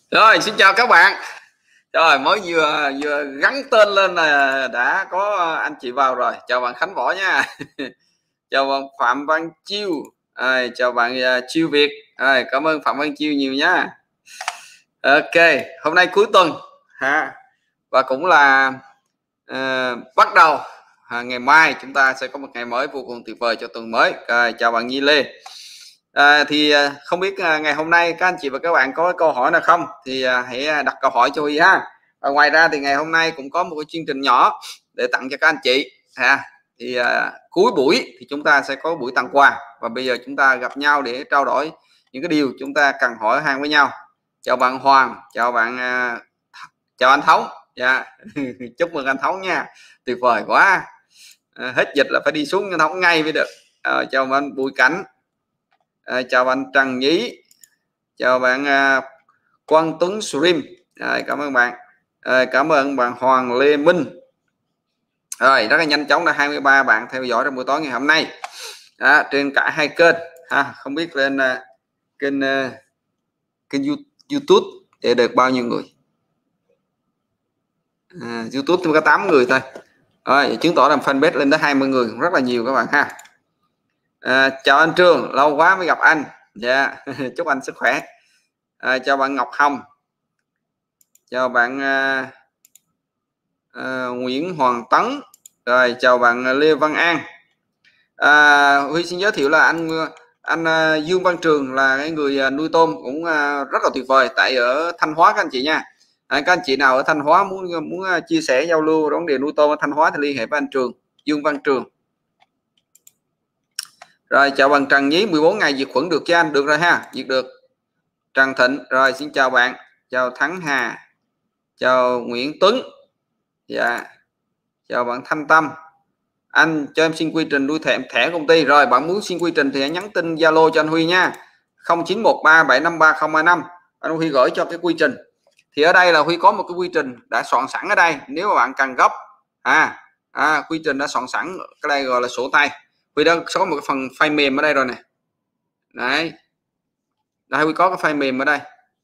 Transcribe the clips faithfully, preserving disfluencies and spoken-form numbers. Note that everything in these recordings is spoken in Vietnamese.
Rồi, xin chào các bạn. Rồi, mới vừa vừa gắn tên lên là đã có anh chị vào rồi. Chào bạn Khánh Võ nha. Chào bạn Phạm Văn Chiêu. À, chào bạn uh, Chiêu Việt. À, cảm ơn Phạm Văn Chiêu nhiều nhá. Ok, hôm nay cuối tuần ha, và cũng là uh, bắt đầu à, ngày mai chúng ta sẽ có một ngày mới vô cùng tuyệt vời cho tuần mới. À, chào bạn Nhi Lê. À, thì không biết à, ngày hôm nay các anh chị và các bạn có câu hỏi nào không thì à, hãy đặt câu hỏi cho Huy ha. Và ngoài ra thì ngày hôm nay cũng có một cái chương trình nhỏ để tặng cho các anh chị ha. Thì à, cuối buổi thì chúng ta sẽ có buổi tặng quà, và bây giờ chúng ta gặp nhau để trao đổi những cái điều chúng ta cần hỏi han với nhau. Chào bạn Hoàng, chào bạn à, chào anh Thống. Yeah. Chúc mừng anh Thống nha, tuyệt vời quá. À, hết dịch là phải đi xuống anh Thống ngay mới được. À, chào bạn Bùi Cảnh. À, chào bạn Trần Nhí, chào bạn à, Quang Tuấn Stream. À, cảm ơn bạn. À, cảm ơn bạn Hoàng Lê Minh. Rồi, rất là nhanh chóng, đã hai mươi ba bạn theo dõi trong buổi tối ngày hôm nay à, trên cả hai kênh ha. Không biết lên uh, kênh uh, kênh YouTube để được bao nhiêu người. à, YouTube thì có tám người thôi. Rồi, chứng tỏ là fanpage lên tới hai mươi người, rất là nhiều các bạn ha. À, chào anh Trương, lâu quá mới gặp anh. Dạ, yeah. Chúc anh sức khỏe. À, chào bạn Ngọc Hồng, chào bạn à, à, Nguyễn Hoàng Tấn, rồi chào bạn Lê Văn An. à, Huy xin giới thiệu là anh anh Dương Văn Trường là cái người nuôi tôm cũng rất là tuyệt vời tại ở Thanh Hóa các anh chị nha. À, các anh chị nào ở Thanh Hóa muốn muốn chia sẻ giao lưu vấn đề nuôi tôm ở Thanh Hóa thì liên hệ với anh Trường, Dương Văn Trường. Rồi chào bạn Trần Nhí, mười bốn ngày diệt khuẩn được cho anh? Được rồi ha, diệt được. Trần Thịnh, rồi xin chào bạn, chào Thắng Hà, chào Nguyễn Tuấn, dạ, chào bạn Thanh Tâm. Anh cho em xin quy trình nuôi thẻ thẻ công ty. Rồi bạn muốn xin quy trình thì hãy nhắn tin Zalo cho anh Huy nha, không chín một ba bảy năm ba không hai năm. Anh Huy gửi cho cái quy trình. Thì ở đây là Huy có một cái quy trình đã soạn sẵn ở đây, nếu mà bạn cần gấp à, à quy trình đã soạn sẵn, cái đây gọi là sổ tay. Huy đang có một cái phần file mềm ở đây rồi nè. Đấy, đây Huy có cái file mềm ở đây.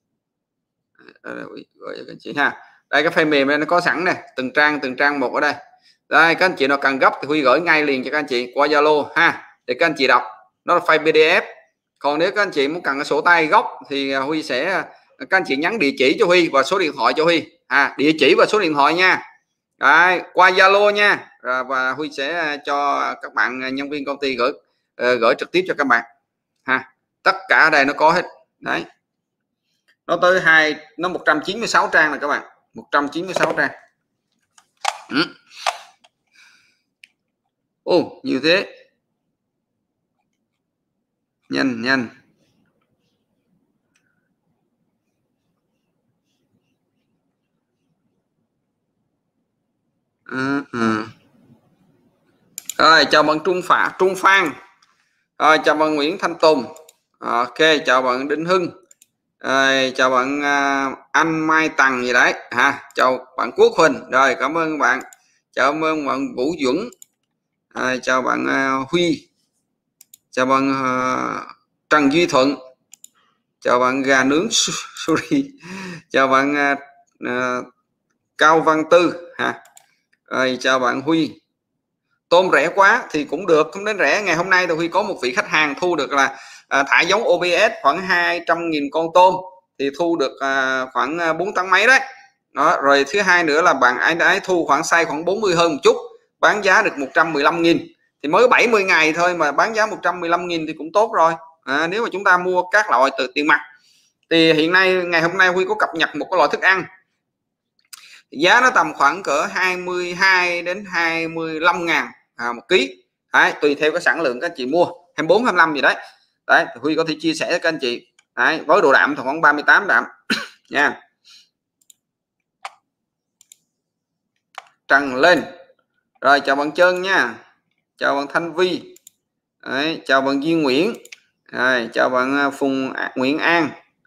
Gọi cho các chị ha. Đây cái file mềm này nó có sẵn nè, từng trang từng trang một ở đây. Đây, các anh chị nào cần gấp thì Huy gửi ngay liền cho các anh chị qua Zalo ha, để các anh chị đọc. Nó là file pê đê ép. Còn nếu các anh chị muốn cần cái sổ tay gốc thì Huy sẽ, các anh chị nhắn địa chỉ cho Huy và số điện thoại cho Huy. À, địa chỉ và số điện thoại nha. Đấy, qua Zalo nha. Rồi, và Huy sẽ cho các bạn nhân viên công ty gửi uh, gửi trực tiếp cho các bạn ha. Tất cả ở đây nó có hết. Đấy. Nó tới hai nó một trăm chín mươi sáu trang này các bạn, một trăm chín mươi sáu trang. Ừ. Ồ, nhiều thế. Nhanh nhanh. À, à. Rồi chào bạn Trung Phạ Trung Phan. Rồi chào bạn Nguyễn Thanh Tùng. Ok, chào bạn Đinh Hưng. À, chào bạn uh, anh Mai Tằng gì đấy ha. Chào bạn Quốc Huỳnh. Rồi cảm ơn bạn. Chào ơn bạn Vũ Duẩn. À, chào bạn uh, Huy. Chào bạn uh, Trần Duy Thuận. Chào bạn gà nướng sorry. Chào bạn uh, uh, Cao Văn Tư ha. Rồi chào bạn Huy. Tôm rẻ quá thì cũng được, không đến rẻ. Ngày hôm nay thì Huy có một vị khách hàng thu được là à, thả giống o bê ét khoảng hai trăm nghìn con tôm thì thu được à, khoảng bốn tấn mấy đấy. Đó, rồi thứ hai nữa là bạn ấy ấy thu khoảng size khoảng bốn mươi hơn một chút, bán giá được một trăm mười lăm nghìn. Thì mới bảy mươi ngày thôi mà bán giá một trăm mười lăm nghìn thì cũng tốt rồi. À, nếu mà chúng ta mua các loại từ tiền mặt thì hiện nay ngày hôm nay Huy có cập nhật một cái loại thức ăn giá nó tầm khoảng cỡ hai mươi hai đến hai mươi lăm ngàn à, một ký. Đấy, tùy theo cái sản lượng các anh chị mua, hai mươi bốn hai mươi lăm gì đấy. Đấy, Huy có thể chia sẻ với các anh chị. Đấy, với độ đạm thì khoảng ba mươi tám đạm nha. Trần lên. Rồi chào bạn Trơn nha. Chào bạn Thanh Vi. Đấy, chào bạn Duy Nguyễn. Rồi, chào bạn Phùng Nguyễn An.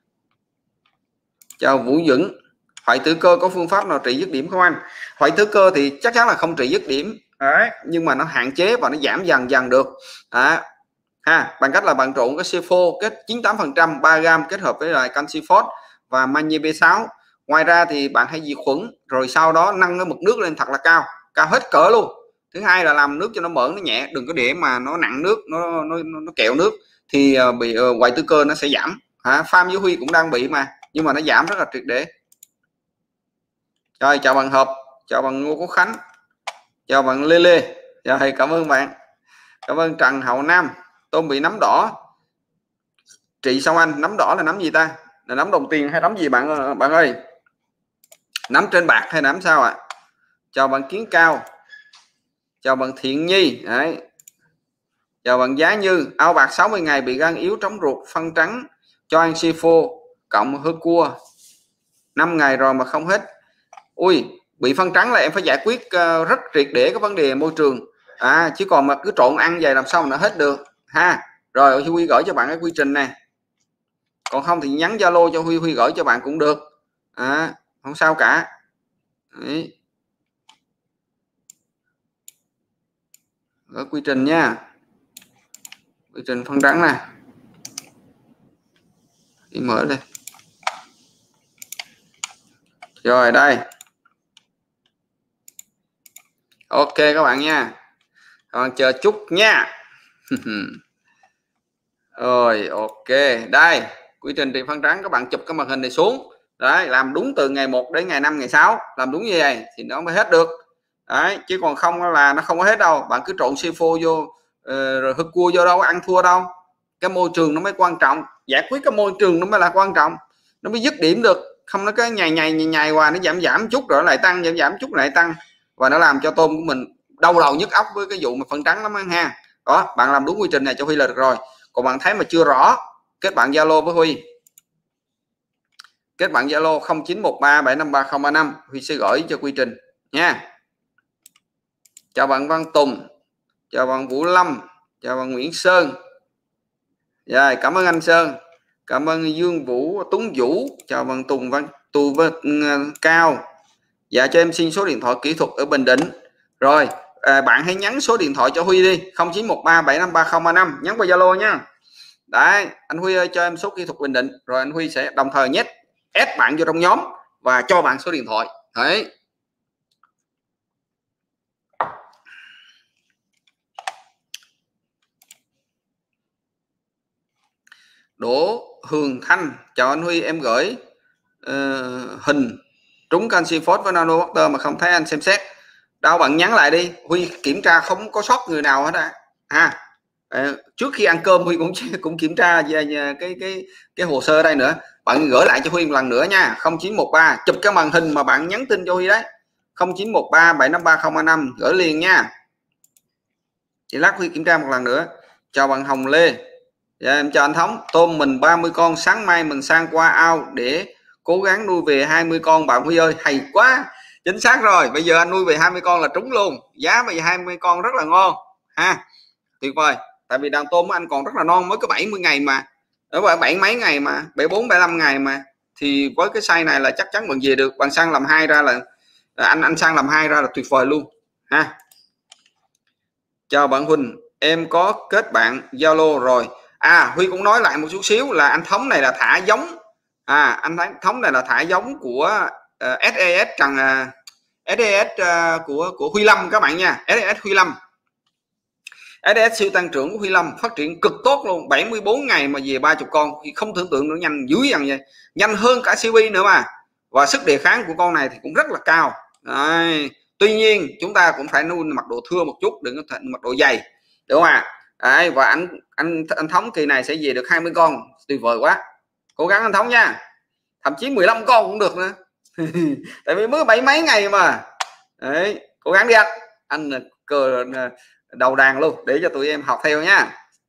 Chào Vũ Dũng. Hoại tử cơ có phương pháp nào trị dứt điểm không anh? Hoại tử cơ thì chắc chắn là không trị dứt điểm. Đấy, nhưng mà nó hạn chế và nó giảm dần dần được. Đó. Ha, bằng cách là bạn trộn cái xê phô kết chín mươi tám phần trăm ba gam kết hợp với lại canxi phốt và magie B sáu. Ngoài ra thì bạn hãy diệt khuẩn rồi sau đó nâng cái mực nước lên thật là cao, cao hết cỡ luôn. Thứ hai là làm nước cho nó mỡ, nó nhẹ, đừng có để mà nó nặng nước, nó nó, nó kẹo nước thì bị uh, hoại tử cơ nó sẽ giảm. À, farm với Huy cũng đang bị mà, nhưng mà nó giảm rất là triệt để. Rồi chào bạn Hợp, chào bạn Ngô Quốc Khánh, chào bạn Lê Lê. Rồi cảm ơn bạn, cảm ơn Trần Hậu Nam. Tôm bị nấm đỏ, trị sao anh? Nấm đỏ là nấm gì ta? Là nấm đồng tiền hay nấm gì bạn bạn ơi? Nấm trên bạc hay nấm sao ạ? À? Chào bạn Kiến Cao, chào bạn Thiện Nhi. Đấy. Chào bạn Giá Như. Ao bạc sáu mươi ngày bị gan yếu trống ruột, phân trắng, cho ăn sifo cộng hơ cua năm ngày rồi mà không hết. Ui, bị phân trắng là em phải giải quyết uh, rất triệt để cái vấn đề môi trường. À, chứ còn mà cứ trộn ăn vậy làm sao mà nó hết được ha. Rồi Huy gửi cho bạn cái quy trình này, còn không thì nhắn Zalo cho Huy, Huy gửi cho bạn cũng được. À, không sao cả. Đấy. Gửi quy trình nha, quy trình phân trắng nè, đi mở lên. Rồi đây, ok các bạn nha, các bạn chờ chút nha. Rồi ok, đây quy trình trị phân trắng, các bạn chụp cái màn hình này xuống. Đấy, làm đúng từ ngày một đến ngày năm, ngày sáu, làm đúng như vậy thì nó mới hết được. Đấy, chứ còn không là nó không có hết đâu. Bạn cứ trộn sifo vô uh, rồi hức cua vô đâu ăn thua đâu. Cái môi trường nó mới quan trọng, giải quyết cái môi trường nó mới là quan trọng, nó mới dứt điểm được. Không nó cái nhầy nhầy nhầy nhầy qua, nó giảm giảm chút rồi lại tăng, giảm giảm chút lại tăng, và nó làm cho tôm của mình đau đầu nhức óc với cái vụ mà phân trắng lắm ha. Đó, bạn làm đúng quy trình này cho Huy là được rồi. Còn bạn thấy mà chưa rõ, kết bạn Zalo với Huy, kết bạn Zalo không chín một ba bảy năm ba không ba năm, Huy sẽ gửi cho quy trình nha. Chào bạn Văn Tùng, chào bạn Vũ Lâm, chào bạn Nguyễn Sơn. Rồi, cảm ơn anh Sơn, cảm ơn Dương Vũ Tuấn Vũ, chào bạn Tùng Văn Tù Văn Cao. Dạ cho em xin số điện thoại kỹ thuật ở Bình Định. Rồi à, bạn hãy nhắn số điện thoại cho Huy đi, không chín một ba bảy năm ba không ba năm, nhắn qua Zalo nha. Đấy, anh Huy ơi cho em số kỹ thuật Bình Định, rồi anh Huy sẽ đồng thời nhét ép bạn vô trong nhóm và cho bạn số điện thoại. Đấy. Đỗ Hường Thanh, chào anh Huy, em gửi uh, hình trúng canxi phốt với nano butter mà không thấy anh xem xét. Đâu bạn nhắn lại đi, Huy kiểm tra không có sót người nào hết á. À, uh, trước khi ăn cơm Huy cũng cũng kiểm tra về, về cái cái cái hồ sơ đây nữa. Bạn gửi lại cho Huy một lần nữa nha, không chín một ba, chụp cái màn hình mà bạn nhắn tin cho Huy đấy, không chín một ba bảy năm ba không ba năm, gửi liền nha. Chị lát Huy kiểm tra một lần nữa. Chào bạn Hồng Lê. Dạ, em chào anh Thống. Tôm mình ba mươi con, sáng mai mình sang qua ao để cố gắng nuôi về hai mươi con bạn Huy ơi. Hay quá, chính xác rồi. Bây giờ anh nuôi về hai mươi con là trúng luôn. Giá bây giờ hai mươi con rất là ngon ha, tuyệt vời. Tại vì đàn tôm của anh còn rất là non, mới có bảy mươi ngày mà, ở bảy mấy ngày mà, bảy bốn bảy năm ngày mà, thì với cái size này là chắc chắn bạn về được. Bạn sang làm hai ra là, là anh anh sang làm hai ra là tuyệt vời luôn ha. Chào bạn Huỳnh, em có kết bạn Zalo rồi. À, Huy cũng nói lại một chút xíu là anh Thống này là thả giống, à anh Thống này là thả giống của uh, ét e ét Trần uh, ét e ét uh, của của Huy Lâm các bạn nha. ét e ét Huy Lâm, ét e ét siêu tăng trưởng của Huy Lâm phát triển cực tốt luôn, bảy mươi bốn ngày mà về ba mươi con, không tưởng tượng nữa, nhanh dữ dằn vậy, nhanh hơn cả xê pê nữa mà, và sức đề kháng của con này thì cũng rất là cao. Đấy. Tuy nhiên chúng ta cũng phải nuôi mật độ thưa một chút, đừng có thành mật độ dày, đúng không ạ? Đấy, và anh anh anh Thống kỳ này sẽ về được hai mươi con, tuyệt vời quá, cố gắng anh Thống nha, thậm chí mười lăm con cũng được nữa. Tại vì mới bảy mấy ngày mà. Đấy, cố gắng đi anh, anh cờ đầu đàn luôn để cho tụi em học theo nha.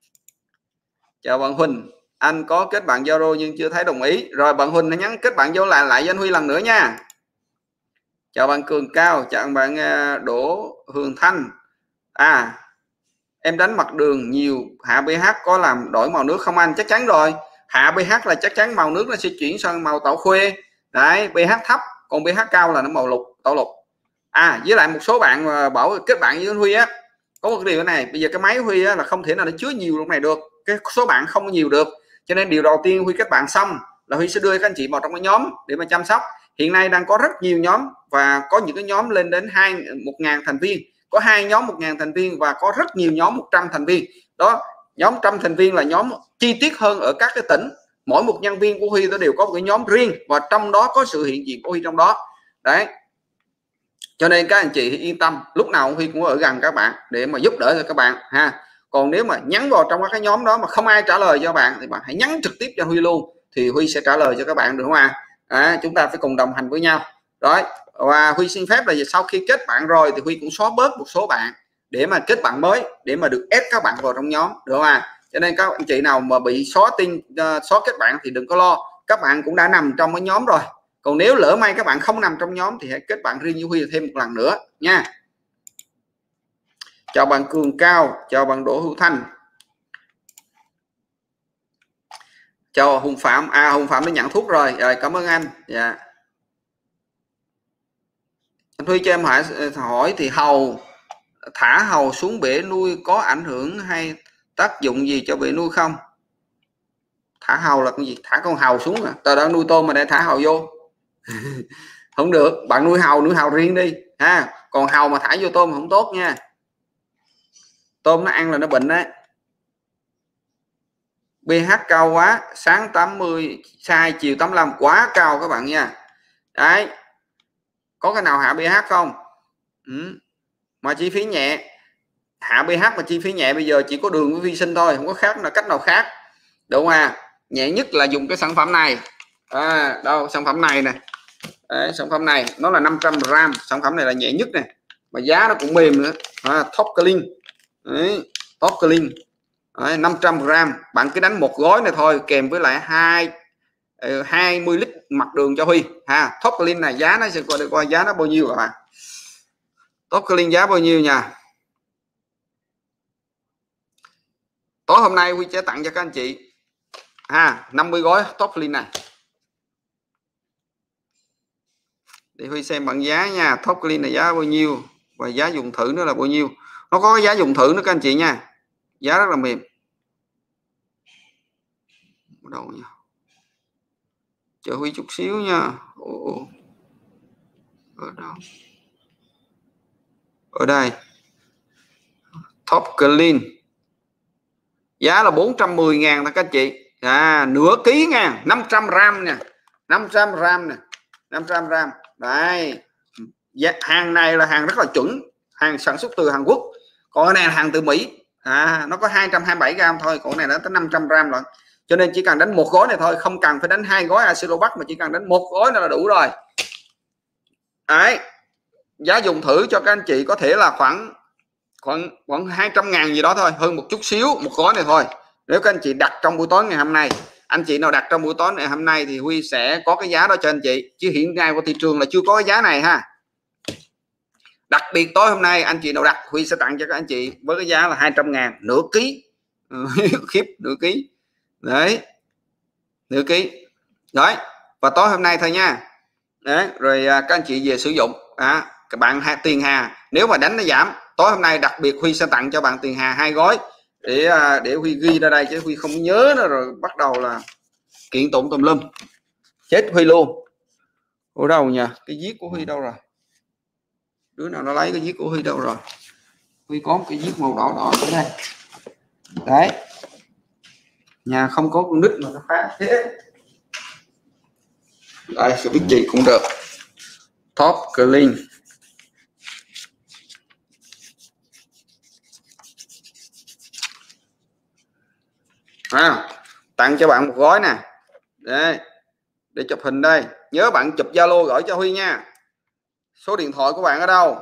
Chào bạn Huỳnh, anh có kết bạn Zalo nhưng chưa thấy đồng ý. Rồi bạn Huỳnh hãy nhắn kết bạn vô lại lại với anh Huy lần nữa nha. Chào bạn Cường Cao, chào bạn Đỗ Hường Thanh. À, em đánh mặt đường nhiều, hạ pH có làm đổi màu nước không anh? Chắc chắn rồi, hạ pH là chắc chắn màu nước nó sẽ chuyển sang màu tàu khuê. Đấy, pH thấp, còn pH cao là nó màu lục, tàu lục. À, với lại một số bạn mà bảo kết bạn với anh Huy á, có một điều này, bây giờ cái máy Huy á, là không thể nào nó chứa nhiều lúc này được, cái số bạn không nhiều được, cho nên điều đầu tiên Huy kết bạn xong là Huy sẽ đưa các anh chị vào trong cái nhóm để mà chăm sóc. Hiện nay đang có rất nhiều nhóm và có những cái nhóm lên đến hai một ngàn thành viên, có hai nhóm một ngàn thành viên và có rất nhiều nhóm một trăm thành viên. Đó, nhóm trăm thành viên là nhóm chi tiết hơn ở các cái tỉnh, mỗi một nhân viên của Huy nó đều có một cái nhóm riêng và trong đó có sự hiện diện của Huy trong đó. Đấy, cho nên các anh chị yên tâm, lúc nào Huy cũng ở gần các bạn để mà giúp đỡ cho các bạn ha. Còn nếu mà nhắn vào trong các cái nhóm đó mà không ai trả lời cho bạn thì bạn hãy nhắn trực tiếp cho Huy luôn, thì Huy sẽ trả lời cho các bạn, được không ạ? À? À, chúng ta phải cùng đồng hành với nhau. Rồi, và Huy xin phép là sau khi kết bạn rồi thì Huy cũng xóa bớt một số bạn để mà kết bạn mới, để mà được ép các bạn vào trong nhóm, được không ạ? À? Cho nên các anh chị nào mà bị xóa tin uh, xóa kết bạn thì đừng có lo, các bạn cũng đã nằm trong cái nhóm rồi. Còn nếu lỡ may các bạn không nằm trong nhóm thì hãy kết bạn riêng với Huy thêm một lần nữa nha. Chào bạn Cường Cao, chào bạn Đỗ Hữu Thanh, chào Hùng Phạm. À, Hùng Phạm đã nhận thuốc rồi, rồi cảm ơn anh. Dạ. Anh Huy cho em hỏi, hỏi thì hầu thả hầu xuống bể nuôi có ảnh hưởng hay tác dụng gì cho bể nuôi không? Thả hầu là cái gì? Thả con hầu xuống à? Tao đã nuôi tôm mà để thả hầu vô không được. Bạn nuôi hầu nuôi hầu riêng đi ha, còn hầu mà thả vô tôm không tốt nha, tôm nó ăn là nó bệnh đấy. pH cao quá, sáng tám mươi, sai chiều tám mươi lăm, quá cao các bạn nha. Đấy, có cái nào hạ pH không? Ừ. Mà chi phí nhẹ, hạ pH mà chi phí nhẹ bây giờ chỉ có đường với vi sinh thôi, không có khác là cách nào khác, đúng không à? Nhẹ nhất là dùng cái sản phẩm này. À, đâu sản phẩm này nè. Đấy, sản phẩm này nó là năm trăm gram, sản phẩm này là nhẹ nhất này, mà giá nó cũng mềm nữa. À, Top Clean. Đấy, Top Clean. Đấy, năm trăm gram, bạn cứ đánh một gói này thôi kèm với lại hai hai mươi lít mặt đường cho Huy ha. Top Clean này giá nó sẽ coi được coi giá nó bao nhiêu các bạn. Top Clean giá bao nhiêu nha. Tối hôm nay Huy sẽ tặng cho các anh chị ha năm mươi gói Top Clean này. Để Huy xem bằng giá nha. Top Clean này giá bao nhiêu và giá dùng thử nó là bao nhiêu. Nó có giá dùng thử nữa các anh chị nha. Giá rất là mềm. Ở đâu nha. Chờ Huy chút xíu nha. Ồ. Ở đâu? Ở đây. Top Clean. Giá là bốn trăm mười ngàn thôi các anh chị. À, nửa ký nha, năm trăm gram nè. năm trăm gram nè. năm trăm gram. Đấy. Hàng này là hàng rất là chuẩn, hàng sản xuất từ Hàn Quốc. Còn cái này là hàng từ Mỹ. À, nó có hai trăm hai mươi bảy gram thôi, còn cái này nó tới năm trăm gram rồi. Cho nên chỉ cần đánh một gói này thôi, không cần phải đánh hai gói Acidovac mà chỉ cần đánh một gói là đủ rồi. Đấy. Giá dùng thử cho các anh chị có thể là khoảng khoảng khoảng hai trăm ngàn gì đó thôi, hơn một chút xíu một gói này thôi. Nếu các anh chị đặt trong buổi tối ngày hôm nay, anh chị nào đặt trong buổi tối ngày hôm nay thì Huy sẽ có cái giá đó cho anh chị, chứ hiện nay của thị trường là chưa có cái giá này ha. Đặc biệt tối hôm nay anh chị nào đặt Huy sẽ tặng cho các anh chị với cái giá là hai trăm ngàn nửa ký. Khiếp, nửa ký đấy, nửa ký đấy, và tối hôm nay thôi nha. Đấy, rồi các anh chị về sử dụng. À, các bạn tiền hà nếu mà đánh nó giảm, tối hôm nay đặc biệt Huy sẽ tặng cho bạn tiền hà hai gói để để Huy ghi ra đây chứ Huy không nhớ nữa rồi bắt đầu là kiện tụng tùm lum chết Huy luôn. Ở đâu nhỉ, cái viết của Huy đâu rồi? Đứa nào nó lấy cái viết của Huy đâu rồi? Huy có một cái viết màu đỏ đỏ ở đây đấy, nhà không có con nít mà nó phá thế. Đây sẽ biết gì cũng được. Top Clean. À, tặng cho bạn một gói nè. Đây, để chụp hình đây. Nhớ bạn chụp Zalo gửi cho Huy nha. Số điện thoại của bạn ở đâu?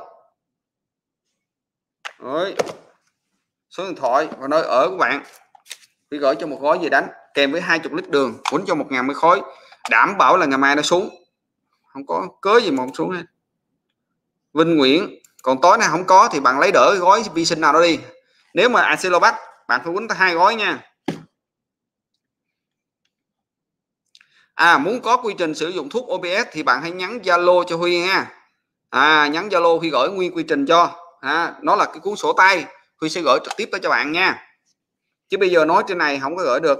Đấy. Số điện thoại và nơi ở của bạn. Huy gửi cho một gói gì đánh kèm với hai mươi lít đường, quấn cho một ngàn mấy khối. Đảm bảo là ngày mai nó xuống. Không có cớ gì mà không xuống hết. Vinh Nguyễn. Còn tối nay không có thì bạn lấy đỡ gói vi sinh nào đó đi. Nếu mà Acidovac bạn phải quấn tới hai gói nha. À, muốn có quy trình sử dụng thuốc o pê ét thì bạn hãy nhắn Zalo cho Huy nha. À, nhắn Zalo Huy gửi nguyên quy trình cho. À, nó là cái cuốn sổ tay, Huy sẽ gửi trực tiếp tới cho bạn nha. Chứ bây giờ nói trên này không có gửi được.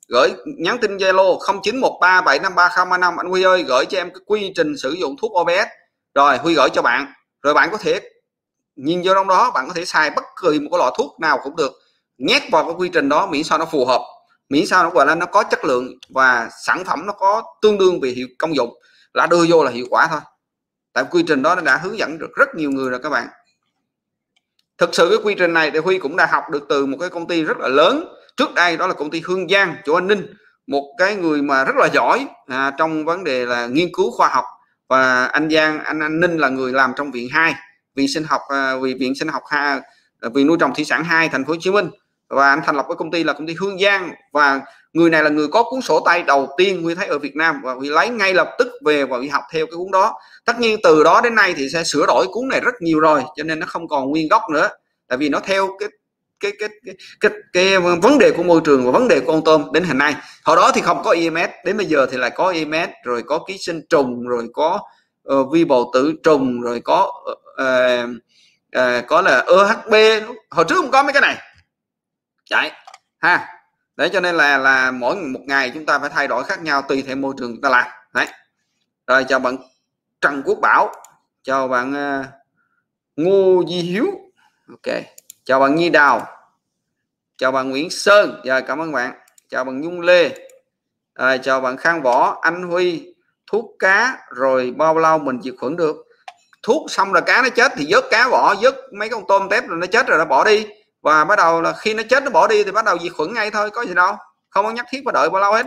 gửi nhắn tin Zalo không chín một ba bảy năm ba không ba năm, anh Huy ơi gửi cho em cái quy trình sử dụng thuốc o bê ét, rồi Huy gửi cho bạn, rồi bạn có thể nhìn vô trong đó, bạn có thể xài bất kỳ một cái loại thuốc nào cũng được, nhét vào cái quy trình đó, miễn sao nó phù hợp, miễn sao nó gọi là nó có chất lượng và sản phẩm nó có tương đương về hiệu công dụng là đưa vô là hiệu quả thôi. Tại quy trình đó nó đã hướng dẫn được rất nhiều người rồi các bạn. Thực sự cái quy trình này thì Huy cũng đã học được từ một cái công ty rất là lớn trước đây, đó là công ty Hương Giang chỗ An Ninh, một cái người mà rất là giỏi à, trong vấn đề là nghiên cứu khoa học. Và anh Giang anh An Ninh là người làm trong viện hai, viện sinh học à, viện sinh học hai, viện nuôi trồng thủy sản hai thành phố Hồ Chí Minh, và anh thành lập cái công ty là công ty Hương Giang, và người này là người có cuốn sổ tay đầu tiên Huy thấy ở Việt Nam, và Huy lấy ngay lập tức về và Huy học theo cái cuốn đó. Tất nhiên từ đó đến nay thì sẽ sửa đổi cuốn này rất nhiều rồi, cho nên nó không còn nguyên gốc nữa, tại vì nó theo cái cái cái cái cái, cái vấn đề của môi trường và vấn đề của con tôm đến hiện nay. Hồi đó thì không có i em ét, đến bây giờ thì lại có i em ét, rồi có ký sinh trùng, rồi có uh, vi bào tử trùng, rồi có uh, uh, có là e hát bê. Hồi trước không có mấy cái này chạy ha. Đấy, cho nên là là mỗi một ngày chúng ta phải thay đổi khác nhau tùy theo môi trường chúng ta làm. Đấy. Rồi chào bạn Trần Quốc Bảo, chào bạn uh, Ngô Di Hiếu, ok, chào bạn Nhi Đào, chào bạn Nguyễn Sơn, dạ cảm ơn bạn, chào bạn Nhung Lê, à, chào bạn Khang Võ, anh Huy. Thuốc cá rồi bao lâu mình diệt khuẩn được? Thuốc xong là cá nó chết thì vớt cá bỏ, vớt mấy con tôm tép rồi nó chết rồi nó bỏ đi, và bắt đầu là khi nó chết nó bỏ đi thì bắt đầu diệt khuẩn ngay thôi, có gì đâu, không có nhất thiết phải đợi bao lâu hết.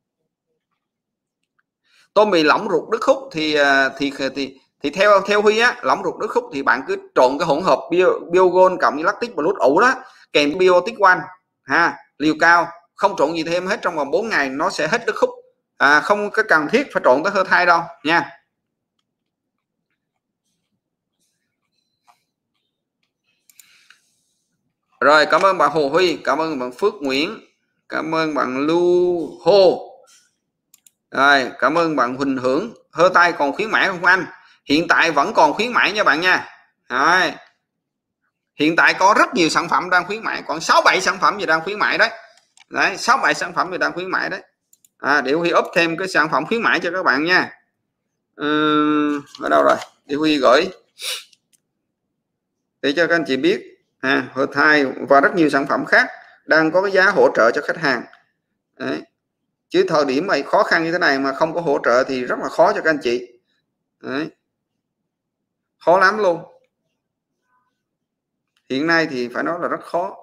Tôm bị lỏng ruột đứt khúc thì thì thì thì theo theo Huy á, lỏng ruột đứt khúc thì bạn cứ trộn cái hỗn hợp bio, Biogold cộng với lactic plus ủ đó kèm Biotic One ha, liều cao, không trộn gì thêm hết, trong vòng bốn ngày nó sẽ hết đứt khúc, à, không có cần thiết phải trộn tới hơi thai đâu nha. Rồi cảm ơn bạn Hồ Huy, cảm ơn bạn Phước Nguyễn, cảm ơn bạn Lưu Hô, rồi cảm ơn bạn Huỳnh Hưởng. Hơ tay còn khuyến mãi không anh? Hiện tại vẫn còn khuyến mãi nha bạn nha. Rồi. Hiện tại có rất nhiều sản phẩm đang khuyến mãi, còn sáu bảy sản phẩm gì đang khuyến mãi đấy. Đấy, sáu bảy sản phẩm gì đang khuyến mãi đấy. À, để Huy up thêm cái sản phẩm khuyến mãi cho các bạn nha. Ừ, ở đâu rồi? Để Huy gửi để cho các anh chị biết. À, Hơ thai và rất nhiều sản phẩm khác đang có cái giá hỗ trợ cho khách hàng. Đấy. Chứ thời điểm này khó khăn như thế này mà không có hỗ trợ thì rất là khó cho các anh chị. Đấy. Khó lắm luôn. Hiện nay thì phải nói là rất khó.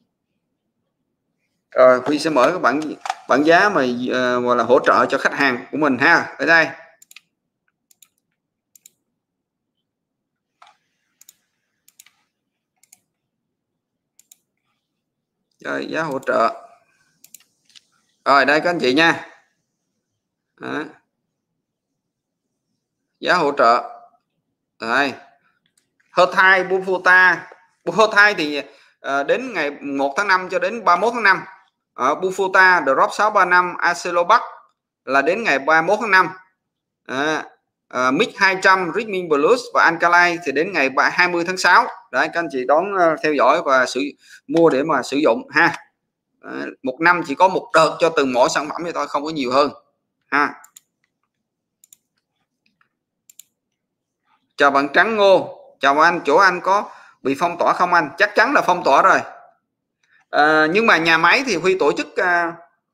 Rồi Huy sẽ mở các bạn bảng giá mà uh, gọi là hỗ trợ cho khách hàng của mình ha. Ở đây rồi, giá hỗ trợ. Rồi đây các anh chị nha. Đó. Giá hỗ trợ đây. Hơ thai Bufota, Hơ thai thì uh, đến ngày một tháng năm cho đến ba mươi mốt tháng năm. uh, Bufota Drop sáu ba năm Acelobac là đến ngày ba mươi mốt tháng năm. uh, uh, Mix hai trăm Ritmin Plus và Alkaline thì đến ngày hai mươi tháng sáu. Đấy, các anh chị đón uh, theo dõi và sử mua để mà sử dụng ha. uh, một năm chỉ có một đợt cho từng mỗi sản phẩm thì thôi, không có nhiều hơn ha. Chào bạn Trắng Ngô, chào anh, chỗ anh có bị phong tỏa không anh? Chắc chắn là phong tỏa rồi. À, nhưng mà nhà máy thì Huy tổ chức à,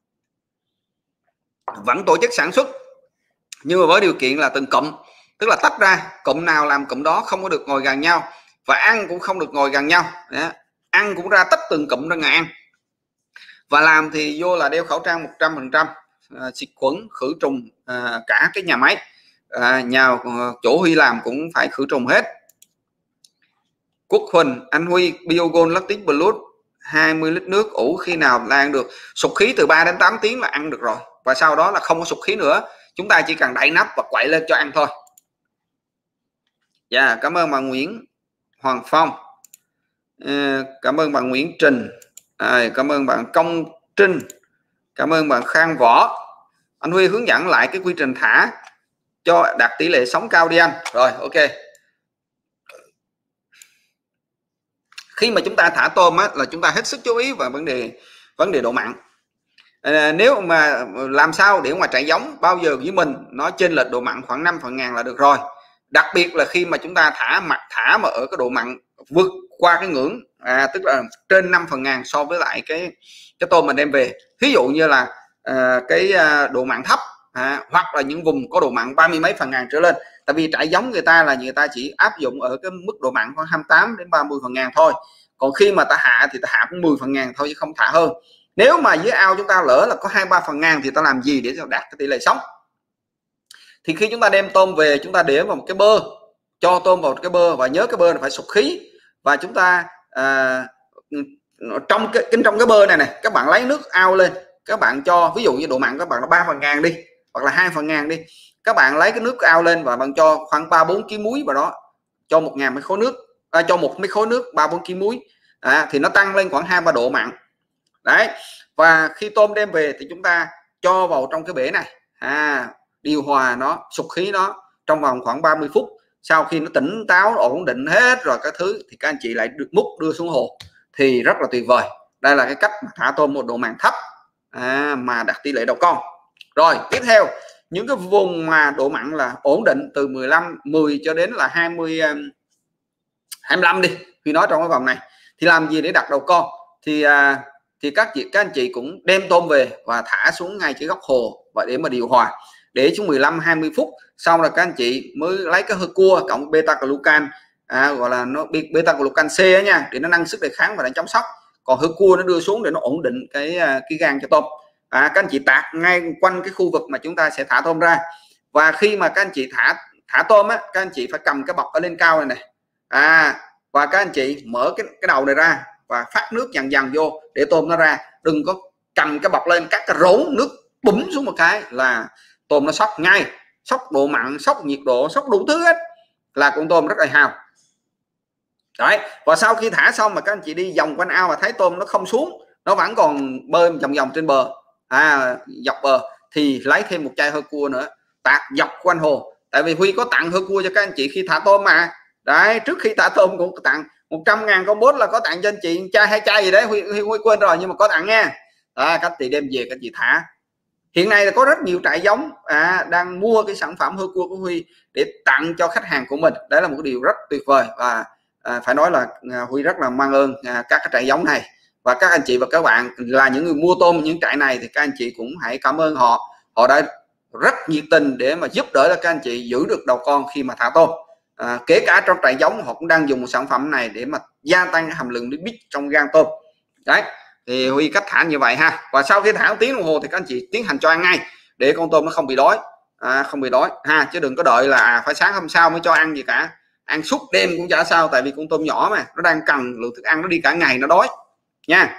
vẫn tổ chức sản xuất, nhưng mà với điều kiện là từng cụm, tức là tách ra, cụm nào làm cụm đó, không có được ngồi gần nhau, và ăn cũng không được ngồi gần nhau. Đó. Ăn cũng ra tách từng cụm ra ngồi ăn, và làm thì vô là đeo khẩu trang một trăm phần trăm, à, xịt khuẩn khử trùng à, cả cái nhà máy. À, nhà chỗ Huy làm cũng phải khử trùng hết. Quốc Huỳnh, anh Huy, Biogold Lactic Plus hai mươi lít nước ủ khi nào là ăn được? Sục khí từ ba đến tám tiếng là ăn được rồi, và sau đó là không có sục khí nữa, chúng ta chỉ cần đậy nắp và quậy lên cho ăn thôi. Dạ, yeah, cảm ơn bạn Nguyễn Hoàng Phong, à, cảm ơn bạn Nguyễn Trình, à, cảm ơn bạn Công Trinh, cảm ơn bạn Khang Võ. Anh Huy hướng dẫn lại cái quy trình thả cho đạt tỷ lệ sống cao đi anh. Rồi, ok. Khi mà chúng ta thả tôm á, là chúng ta hết sức chú ý vào vấn đề vấn đề độ mặn. À, nếu mà làm sao để ngoài trại giống bao giờ với mình nó chênh lệch độ mặn khoảng năm phần ngàn là được rồi, đặc biệt là khi mà chúng ta thả mặt thả mà ở cái độ mặn vượt qua cái ngưỡng, à, tức là trên năm phần ngàn so với lại cái cái tôm mình đem về. Ví dụ như là à, cái à, độ mặn thấp, à, hoặc là những vùng có độ mặn ba mươi mấy phần ngàn trở lên. Tại vì trại giống người ta là người ta chỉ áp dụng ở cái mức độ mặn khoảng hai mươi tám đến ba mươi phần ngàn thôi, còn khi mà ta hạ thì ta hạ cũng mười phần ngàn thôi chứ không thả hơn. Nếu mà dưới ao chúng ta lỡ là có hai ba phần ngàn thì ta làm gì để đạt cái tỷ lệ sống? Thì khi chúng ta đem tôm về, chúng ta để vào một cái bơ, cho tôm vào cái bơ, và nhớ cái bơ là phải sục khí, và chúng ta à, trong cái trong cái bơ này này các bạn lấy nước ao lên, các bạn cho ví dụ như độ mặn các bạn là ba phần ngàn đi, hoặc là hai phần ngàn đi, các bạn lấy cái nước ao lên và bạn cho khoảng ba bốn ký muối vào đó, cho một ngàn mét khối nước, à, cho một mét khối nước ba bốn ký muối, à, thì nó tăng lên khoảng hai ba độ mặn đấy. Và khi tôm đem về thì chúng ta cho vào trong cái bể này, à, điều hòa nó, sục khí nó trong vòng khoảng ba mươi phút. Sau khi nó tỉnh táo ổn định hết rồi các thứ thì các anh chị lại được múc đưa xuống hồ thì rất là tuyệt vời. Đây là cái cách thả tôm một độ mặn thấp, à, mà đạt tỷ lệ đầu con. Rồi tiếp theo, những cái vùng mà độ mặn là ổn định từ mười lăm mười cho đến là hai mươi hai mươi lăm đi, khi nói trong cái vòng này thì làm gì để đặt đầu con? Thì à, thì các chị các anh chị cũng đem tôm về và thả xuống ngay cái góc hồ và để mà điều hòa, để xuống mười lăm hai mươi phút. Sau là các anh chị mới lấy cái hơi cua cộng beta glucan, à, gọi là nó beta glucan C ấy nha, để nó nâng sức đề kháng và nó chống sốc. Còn hơi cua nó đưa xuống để nó ổn định cái cái gan cho tôm. À, các anh chị tạt ngay quanh cái khu vực mà chúng ta sẽ thả tôm ra. Và khi mà các anh chị thả thả tôm á, các anh chị phải cầm cái bọc ở lên cao này này, à, và các anh chị mở cái cái đầu này ra và phát nước dần dần vô để tôm nó ra. Đừng có cầm cái bọc lên cắt cái rốn nước búng xuống một cái là tôm nó sốc ngay, sốc độ mặn, sốc nhiệt độ, sốc đủ thứ hết, là con tôm rất là hao đấy. Và sau khi thả xong mà các anh chị đi vòng quanh ao và thấy tôm nó không xuống, nó vẫn còn bơi vòng vòng trên bờ, à, dọc bờ, thì lấy thêm một chai hơi cua nữa tạt dọc quanh hồ. Tại vì Huy có tặng hơi cua cho các anh chị khi thả tôm mà đấy, trước khi thả tôm cũng tặng một trăm ngàn con bốt, là có tặng cho anh chị chai hai chai gì đấy, Huy, Huy, Huy quên rồi nhưng mà có tặng nha. À, các chị đem về các chị thả. Hiện nay là có rất nhiều trại giống à, đang mua cái sản phẩm hơi cua của Huy để tặng cho khách hàng của mình. Đấy là một điều rất tuyệt vời, và à, phải nói là à, Huy rất là mang ơn à, các cái trại giống này. Và các anh chị và các bạn là những người mua tôm những trại này thì các anh chị cũng hãy cảm ơn họ, họ đã rất nhiệt tình để mà giúp đỡ các anh chị giữ được đầu con khi mà thả tôm. À, kể cả trong trại giống họ cũng đang dùng một sản phẩm này để mà gia tăng hàm lượng lipid trong gan tôm đấy. Thì Huy cách thả như vậy ha. Và sau khi thả một tiếng đồng hồ thì các anh chị tiến hành cho ăn ngay để con tôm nó không bị đói, à, không bị đói ha, chứ đừng có đợi là phải sáng hôm sau mới cho ăn gì cả. Ăn suốt đêm cũng chả sao, tại vì con tôm nhỏ mà nó đang cần lượng thức ăn, nó đi cả ngày nó đói nha.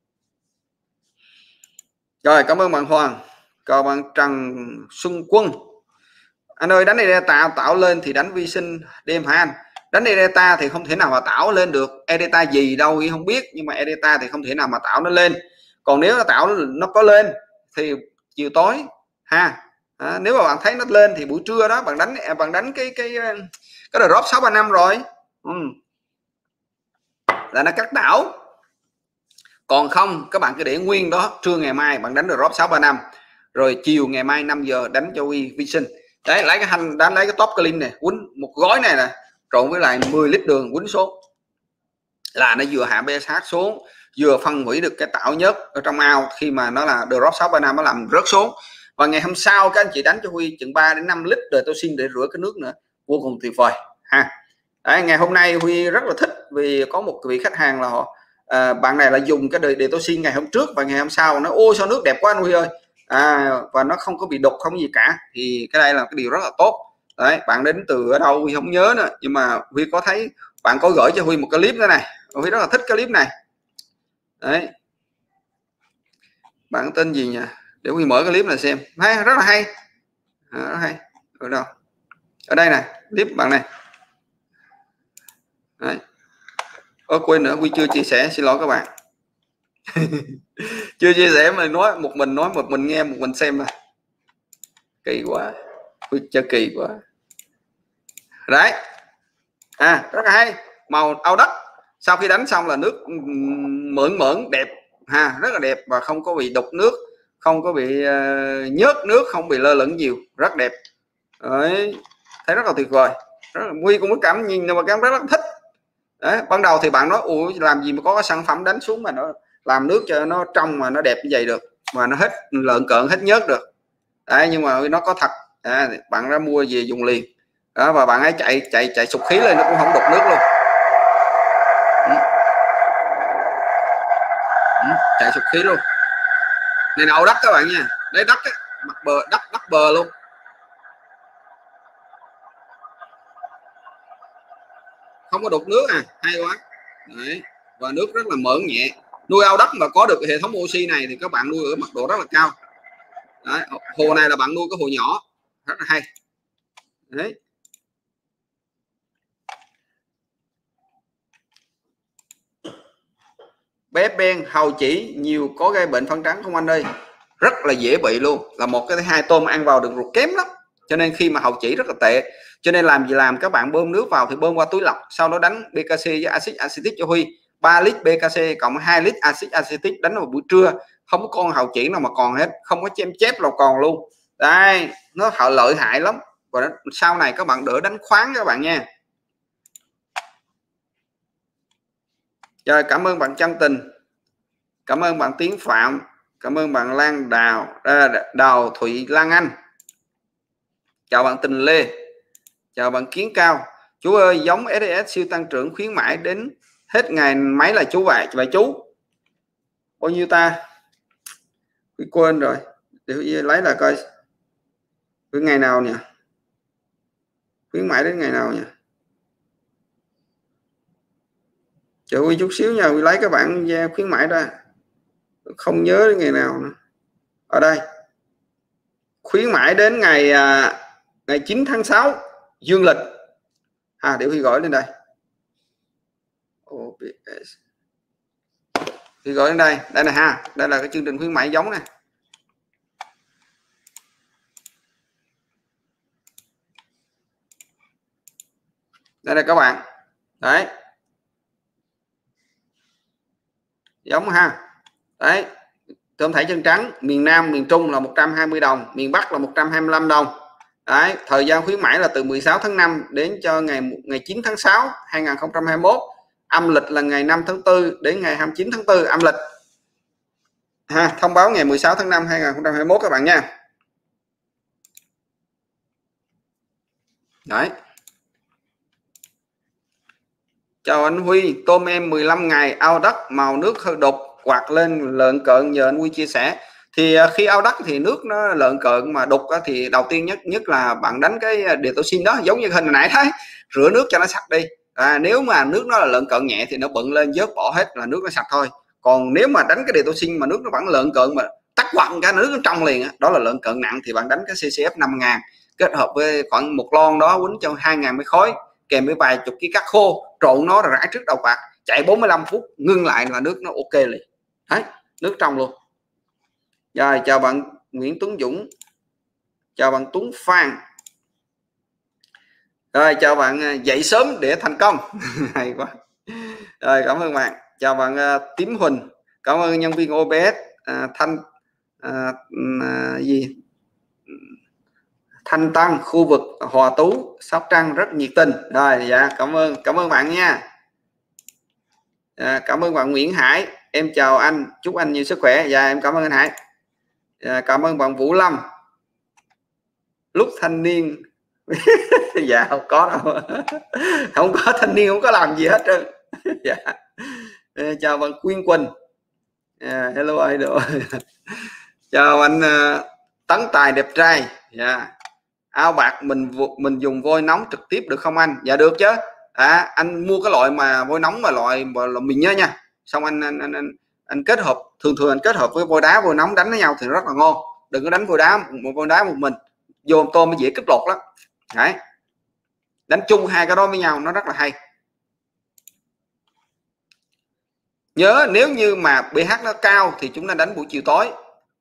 Rồi cảm ơn bạn Hoàng. Còn bạn Trần Xuân Quân: anh ơi, đánh Edeta tạo lên thì đánh vi sinh đêm hả anh? Đánh Edeta thì không thể nào mà tạo lên được. Edeta gì đâu không biết, nhưng mà Edeta thì không thể nào mà tạo nó lên. Còn nếu nó tạo nó có lên thì chiều tối ha. À, nếu mà bạn thấy nó lên thì buổi trưa đó bạn đánh bạn đánh cái cái cái drop sáu ba năm rồi, ừ, là nó cắt đảo. Còn không các bạn cứ để nguyên đó, trưa ngày mai bạn đánh drop sáu ba năm, rồi chiều ngày mai năm giờ đánh cho vi vi sinh. Đấy, lấy cái hành đánh lấy cái top clean này quýnh một gói này nè, trộn với lại mười lít đường quýnh xuống là nó vừa hạ pH xuống, vừa phân hủy được cái tảo nhớt ở trong ao khi mà nó là drop sáu ba năm nó làm rớt xuống. Và ngày hôm sau các anh chị đánh cho Huy chừng ba đến năm lít đời tôi xin để rửa cái nước nữa, vô cùng tuyệt vời ha. Đấy, ngày hôm nay Huy rất là thích vì có một vị khách hàng là họ à, bạn này là dùng cái đời để tôi xin ngày hôm trước và ngày hôm sau nó ôi sao nước đẹp quá anh Huy ơi, à, và nó không có bị đục không gì cả, thì cái đây là cái điều rất là tốt. Đấy, bạn đến từ ở đâu Huy không nhớ nữa, nhưng mà Huy có thấy bạn có gửi cho Huy một cái clip nữa này, Huy rất là thích cái clip này. Đấy, bạn tên gì nhỉ, để Huy mở cái clip này xem, hay rất là hay, à, rất hay. Ở đâu, ở đây nè, clip bạn này. Đấy, ơ quên nữa, Huy chưa chia sẻ, xin lỗi các bạn. Chưa chia sẻ mà nói một mình, nói một mình nghe một mình xem mà kỳ quá, Huy chơi kỳ quá. Đấy, à rất là hay, màu ao đất sau khi đánh xong là nước mởn mởn đẹp ha, rất là đẹp và không có bị đục nước, không có bị uh, nhớt nước, không bị lơ lửng nhiều, rất đẹp. Đấy, thấy rất là tuyệt vời. Rất là, Huy cũng có cảm nhìn mà cảm rất là thích. Đấy, ban đầu thì bạn nói ủa làm gì mà có cái sản phẩm đánh xuống mà nó làm nước cho nó trong mà nó đẹp như vậy được, mà nó hết lợn cợn hết nhớt được. Đấy, nhưng mà nó có thật. À, bạn ra mua về dùng liền đó, và bạn ấy chạy chạy chạy sục khí lên nó cũng không đục nước luôn. Ừ. Ừ, chạy sục khí luôn. Này nào đất các bạn nha, đấy đất á, mặt bờ đất đất bờ luôn. Không có đục nước à, hay quá. Đấy, và nước rất là mởn nhẹ. Nuôi ao đất mà có được hệ thống oxy này thì các bạn nuôi ở mật độ rất là cao. Đấy, hồ này là bạn nuôi cái hồ nhỏ rất là hay. Đấy. Bé Ben hàu chỉ nhiều có gây bệnh phân trắng không anh ơi? Rất là dễ bị luôn, là một cái thứ hai tôm ăn vào đường ruột kém lắm, cho nên khi mà hàu chỉ rất là tệ, cho nên làm gì làm các bạn bơm nước vào thì bơm qua túi lọc, sau đó đánh bê ca xê với axit acetic cho Huy, ba lít bê ca xê cộng hai lít axit acetic đánh vào buổi trưa, không có con hàu chỉ nào mà còn hết, không có chém chép nào còn luôn. Đây, nó hại lợi hại lắm, và sau này các bạn đỡ đánh khoáng các bạn nha. Rồi, cảm ơn bạn Chân Tình, cảm ơn bạn Tiến Phạm, cảm ơn bạn Lan Đào Đào Thụy Lan Anh, chào bạn Tình Lê, chào bạn Kiến Cao. Chú ơi, giống ét ét siêu tăng trưởng khuyến mãi đến hết ngày mấy là chú vậy vậy chú? Bao nhiêu ta? Quên rồi, để lấy lại coi cái ngày nào nhỉ? Khuyến mãi đến ngày nào nhỉ? Chờ Huy chút xíu nha, Huy lấy các bạn khuyến mãi ra, không nhớ đến ngày nào nữa. Ở đây khuyến mãi đến ngày à, ngày chín tháng sáu dương lịch à, để Huy gọi lên đây. ô bê ét Huy gọi lên đây, đây này ha, đây là cái chương trình khuyến mãi giống này. Đây là các bạn, đấy giống ha, đấy tôm thẻ chân trắng miền Nam miền Trung là một trăm hai mươi đồng, miền Bắc là một trăm hai mươi lăm đồng. Đấy, thời gian khuyến mãi là từ mười sáu tháng năm đến cho ngày ngày chín tháng sáu hai nghìn không trăm hai mươi mốt, âm lịch là ngày năm tháng tư đến ngày hai mươi chín tháng tư âm lịch ha, thông báo ngày mười sáu tháng năm hai nghìn không trăm hai mươi mốt các bạn nha. Đấy, chào anh Huy, tôm em mười lăm ngày ao đất màu nước hơi đục quạt lên lợn cợn, nhờ anh Huy chia sẻ. Thì khi ao đất thì nước nó lợn cợn mà đục thì đầu tiên nhất nhất là bạn đánh cái Detoxin đó, giống như hình hồi nãy thấy, rửa nước cho nó sạch đi. À, nếu mà nước nó là lợn cợn nhẹ thì nó bận lên vớt bỏ hết là nước nó sạch thôi. Còn nếu mà đánh cái Detoxin mà nước nó vẫn lợn cợn mà tắt quặng cả nước nó trong liền đó, đó là lợn cợn nặng, thì bạn đánh cái xê xê ép năm ngàn kết hợp với khoảng một lon đó quýnh cho hai ngàn mấy khối kèm với vài chục ký cát khô, trộn nó rồi rải trước đầu quạt, chạy bốn mươi lăm phút ngưng lại là nước nó ok liền. Đấy, nước trong luôn. Rồi, chào bạn Nguyễn Tuấn Dũng, chào bạn Tuấn Phan, rồi chào bạn dậy sớm để thành công. Hay quá. Rồi, cảm ơn bạn. Chào bạn uh, Tím Huỳnh, cảm ơn nhân viên ô bê ét uh, Thanh uh, uh, gì Thanh Tăng, khu vực Hòa Tú, Sóc Trăng rất nhiệt tình. Rồi, dạ cảm ơn cảm ơn bạn nha. À, cảm ơn bạn Nguyễn Hải, em chào anh, chúc anh nhiều sức khỏe. Dạ em cảm ơn anh Hải. À, cảm ơn bạn Vũ Lâm, lúc thanh niên. Dạ không có đâu. Không có thanh niên, không có làm gì hết trơn. Dạ. À, chào bạn Quyên Quỳnh. À, hello idol. Chào anh uh, Tấn Tài đẹp trai. Dạ. Ao bạc mình mình dùng vôi nóng trực tiếp được không anh? Dạ được chứ. À, anh mua cái loại mà vôi nóng mà loại mà mình nhớ nha. Xong anh anh, anh anh anh kết hợp, thường thường anh kết hợp với vôi đá vôi nóng đánh với nhau thì rất là ngon. Đừng có đánh vôi đá một vôi đá một mình, vô tôm mới dễ kích lột lắm. Đấy, đánh chung hai cái đó với nhau nó rất là hay. Nhớ nếu như mà pH nó cao thì chúng ta đánh buổi chiều tối.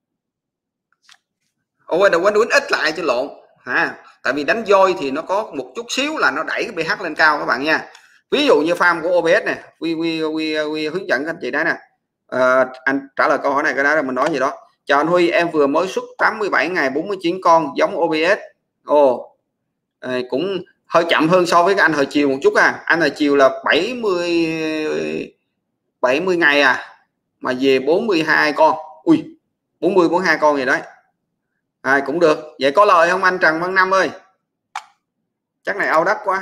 Ôi đừng quên quýnh ít lại cho lộn ha, tại vì đánh voi thì nó có một chút xíu là nó đẩy cái pH lên cao các bạn nha. Ví dụ như farm của ô bê ét này, quy quy quy, quy hướng dẫn các anh chị đấy nè. À, anh trả lời câu hỏi này cái đó là mình nói gì đó. Chào anh Huy, em vừa mới xuất tám mươi bảy ngày bốn mươi chín con giống ô bê ét. Ồ, à, cũng hơi chậm hơn so với cái anh hồi chiều một chút à. Anh hồi chiều là bảy mươi bảy mươi ngày à, mà về bốn mươi hai con. Ui, bốn mươi bốn mươi hai con gì đấy. À, cũng được. Vậy có lời không anh Trần Văn Năm ơi? Chắc này ao đắt quá.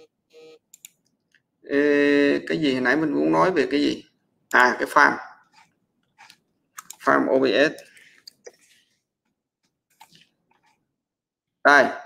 Ê, cái gì hồi nãy mình muốn nói về cái gì? À, cái farm farm ô bê ét. Đây,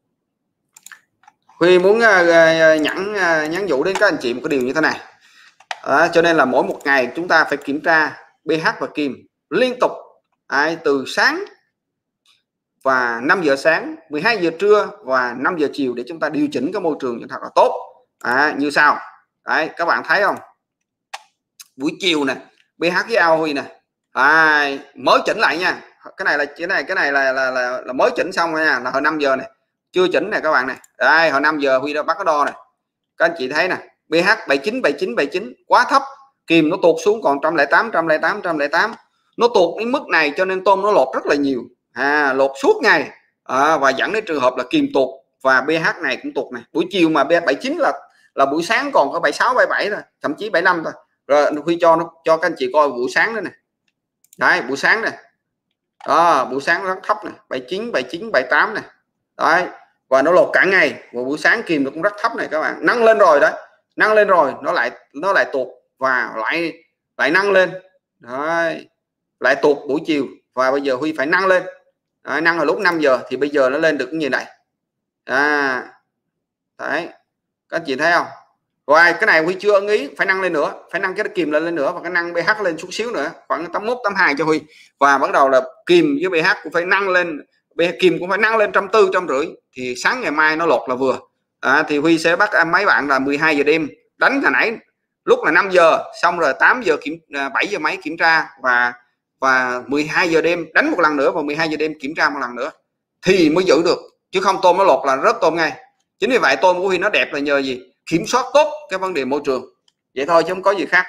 Huy muốn uh, nhắn uh, nhắn dụ đến các anh chị một cái điều như thế này. À, cho nên là mỗi một ngày chúng ta phải kiểm tra pH và kim liên tục, à, từ sáng và năm giờ sáng, mười hai giờ trưa và năm giờ chiều để chúng ta điều chỉnh cái môi trường cho thật là tốt. À, như sau. Đấy, các bạn thấy không? Buổi chiều nè, pH với ao Huy nè, à, mới chỉnh lại nha. Cái này là cái này cái này là là, là, là mới chỉnh xong rồi nha, là hồi năm giờ này, chưa chỉnh này các bạn này. Đây, hồi năm giờ Huy đã bắt cái đo này. Các anh chị thấy nè, pH bảy chín bảy chín bảy chín quá thấp, kim nó tụt xuống còn một trăm lẻ tám một trăm lẻ tám một trăm lẻ tám. Nó tụt đến mức này cho nên tôm nó lột rất là nhiều. À, lột suốt ngày. À, và dẫn đến trường hợp là kim tụt và pH này cũng tụt này. Buổi chiều mà pH bảy chín là là buổi sáng còn có bảy sáu bảy bảy thôi, thậm chí bảy năm thôi. Rồi Huy cho nó cho các anh chị coi buổi sáng đó nè. Đấy, buổi sáng này. Đó, buổi sáng rất thấp này, bảy chín bảy chín bảy tám này. Đấy, và nó lột cả ngày, và buổi sáng kim nó cũng rất thấp này các bạn. Nâng lên rồi đấy, nâng lên rồi nó lại nó lại tụt và lại lại nâng lên. Đấy, lại tụt buổi chiều và bây giờ Huy phải nâng lên. Đấy, nâng ở lúc năm giờ thì bây giờ nó lên được như này. À, đấy, các anh chị thấy không? Rồi cái này Huy chưa ưng ý, phải nâng lên nữa, phải nâng cái kìm lên lên nữa và cái nâng pH lên chút xíu nữa, khoảng tám mốt tám hai cho Huy. Và bắt đầu là kìm với pH cũng phải nâng lên, kìm cũng phải nâng lên trăm tư trăm rưỡi thì sáng ngày mai nó lột là vừa. À, thì Huy sẽ bắt mấy bạn là mười hai giờ đêm đánh hồi nãy lúc là năm giờ, xong rồi tám giờ kiểm bảy giờ mấy kiểm tra và và mười hai giờ đêm đánh một lần nữa và mười hai giờ đêm kiểm tra một lần nữa thì mới giữ được, chứ không tôm nó lột là rớt tôm ngay. Chính vì vậy tôm của Huy nó đẹp là nhờ gì? Kiểm soát tốt cái vấn đề môi trường, vậy thôi chứ không có gì khác.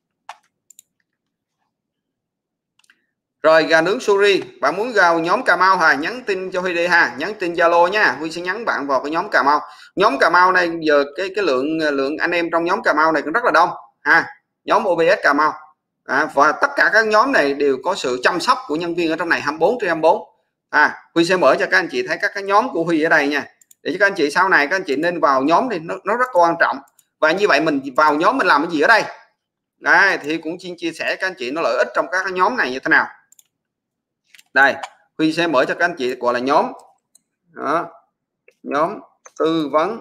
Rồi gà nướng suri, bạn muốn vào nhóm Cà Mau hả? Nhắn tin cho Huy đi ha, nhắn tin Zalo nha, Huy sẽ nhắn bạn vào cái nhóm Cà Mau. Nhóm Cà Mau này giờ cái cái lượng lượng anh em trong nhóm Cà Mau này cũng rất là đông ha, nhóm ô bê ét Cà Mau. À, và tất cả các nhóm này đều có sự chăm sóc của nhân viên ở trong này hai mươi bốn trên hai mươi bốn. À, Huy sẽ mở cho các anh chị thấy các cái nhóm của Huy ở đây nha, để cho các anh chị sau này các anh chị nên vào nhóm đi, nó, nó rất quan trọng. Và như vậy mình vào nhóm mình làm cái gì ở đây? Đây thì cũng xin chia sẻ các anh chị nó lợi ích trong các cái nhóm này như thế nào. Đây, Huy sẽ mở cho các anh chị gọi là nhóm đó, nhóm tư vấn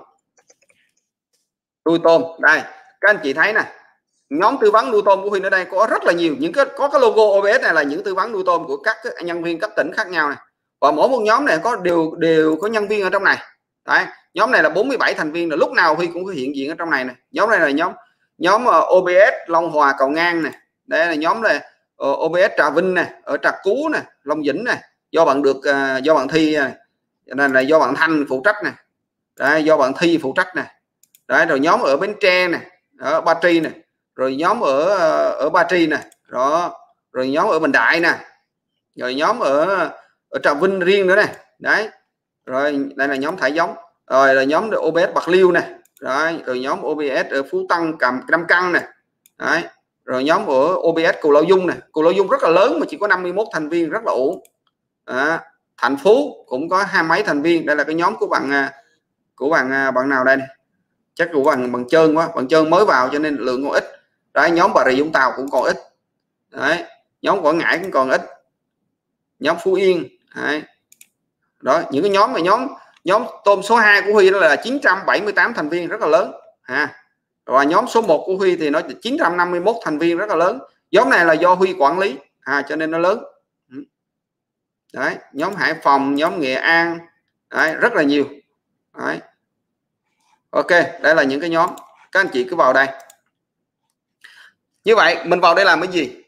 nuôi tôm. Đây các anh chị thấy nè, nhóm tư vấn nuôi tôm của Huy ở đây có rất là nhiều, những cái có cái logo ô bê ét này là những tư vấn nuôi tôm của các nhân viên các tỉnh khác nhau này, và mỗi một nhóm này có đều đều có nhân viên ở trong này. Đấy, nhóm này là bốn mươi bảy thành viên, là lúc nào Huy cũng có hiện diện ở trong này này. Nhóm này là nhóm nhóm ô bê ét Long Hòa Cầu Ngang này, đây là nhóm này ô bê ét Trà Vinh này, ở Trà Cú này, Long Vĩnh này, do bạn được uh, do bạn Thi này, nên là do bạn Thanh phụ trách này. Đấy, do bạn Thi phụ trách này. Đấy, rồi nhóm ở Bến Tre này, ở Ba Tri này, rồi nhóm ở ở Ba Tri này, đó, rồi nhóm ở Bình Đại nè, rồi nhóm ở ở Trà Vinh riêng nữa này. Đấy, rồi đây là nhóm thải giống, rồi là nhóm ô bê ét Bạc Liêu này. Đấy, rồi nhóm ô bê ét ở Phú Tân Cầm Nam Căn này. Đấy, rồi nhóm ở ô bê ét Cù Lao Dung này, Cù Lao Dung rất là lớn mà chỉ có năm mươi mốt thành viên, rất là ổn. Đó, Thành Phú cũng có hai mấy thành viên. Đây là cái nhóm của bạn của bạn bạn nào đây này? Chắc của bạn bằng Trơn quá, bằng Trơn mới vào cho nên lượng còn ít. Đấy, nhóm Bà Rịa Vũng Tàu cũng còn ít. Đấy, nhóm Quảng Ngãi cũng còn ít, nhóm Phú Yên. Đấy, đó, những cái nhóm mà nhóm nhóm tôm số hai của Huy đó là chín trăm bảy mươi tám thành viên, rất là lớn ha. Và nhóm số một của Huy thì nó chín trăm năm mươi mốt thành viên, rất là lớn. Nhóm này là do Huy quản lý à, cho nên nó lớn. Đấy, nhóm Hải Phòng, nhóm Nghệ An. Đấy, rất là nhiều. Đấy. Ok, đây là những cái nhóm, các anh chị cứ vào đây. Như vậy mình vào đây làm cái gì?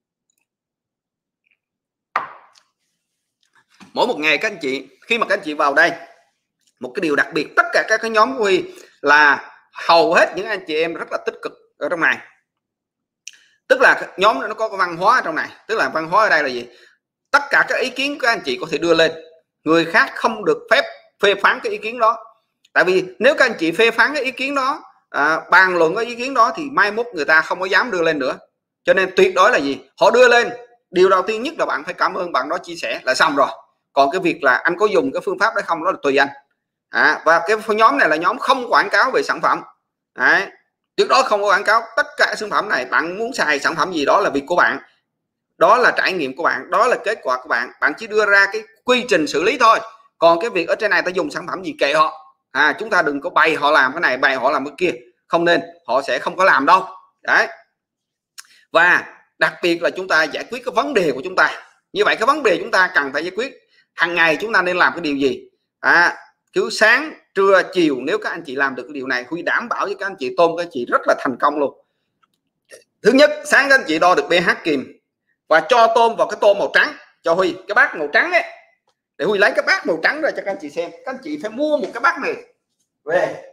Mỗi một ngày các anh chị, khi mà các anh chị vào đây, một cái điều đặc biệt, tất cả các cái nhóm của Huy là hầu hết những anh chị em rất là tích cực ở trong này. Tức là nhóm nó có cái văn hóa ở trong này. Tức là văn hóa ở đây là gì? tất cả các ý kiến của anh chị có thể đưa lên, người khác không được phép phê phán cái ý kiến đó. Tại vì nếu các anh chị phê phán cái ý kiến đó, à, bàn luận cái ý kiến đó thì mai mốt người ta không có dám đưa lên nữa. Cho nên tuyệt đối là gì, họ đưa lên, điều đầu tiên nhất là bạn phải cảm ơn bạn đó chia sẻ là xong rồi. Còn cái việc là anh có dùng cái phương pháp đấy không, đó là tùy anh. À, và cái nhóm này là nhóm không quảng cáo về sản phẩm. Đấy, tuyệt đối không có quảng cáo. Tất cả sản phẩm này bạn muốn xài sản phẩm gì đó là việc của bạn, đó là trải nghiệm của bạn, đó là kết quả của bạn, bạn chỉ đưa ra cái quy trình xử lý thôi. Còn cái việc ở trên này ta dùng sản phẩm gì kệ họ. À, chúng ta đừng có bày họ làm cái này, bày họ làm cái kia, không nên, họ sẽ không có làm đâu. Đấy, và đặc biệt là chúng ta giải quyết cái vấn đề của chúng ta. Như vậy cái vấn đề chúng ta cần phải giải quyết hàng ngày, chúng ta nên làm cái điều gì. À, cứ sáng trưa chiều, nếu các anh chị làm được cái điều này, Huy đảm bảo với các anh chị tôm các anh chị rất là thành công luôn. Thứ nhất, sáng các anh chị đo được pH kiềm và cho tôm vào cái tôm màu trắng, cho Huy cái bát màu trắng ấy, để Huy lấy cái bát màu trắng ra cho các anh chị xem. Các anh chị phải mua một cái bát này về,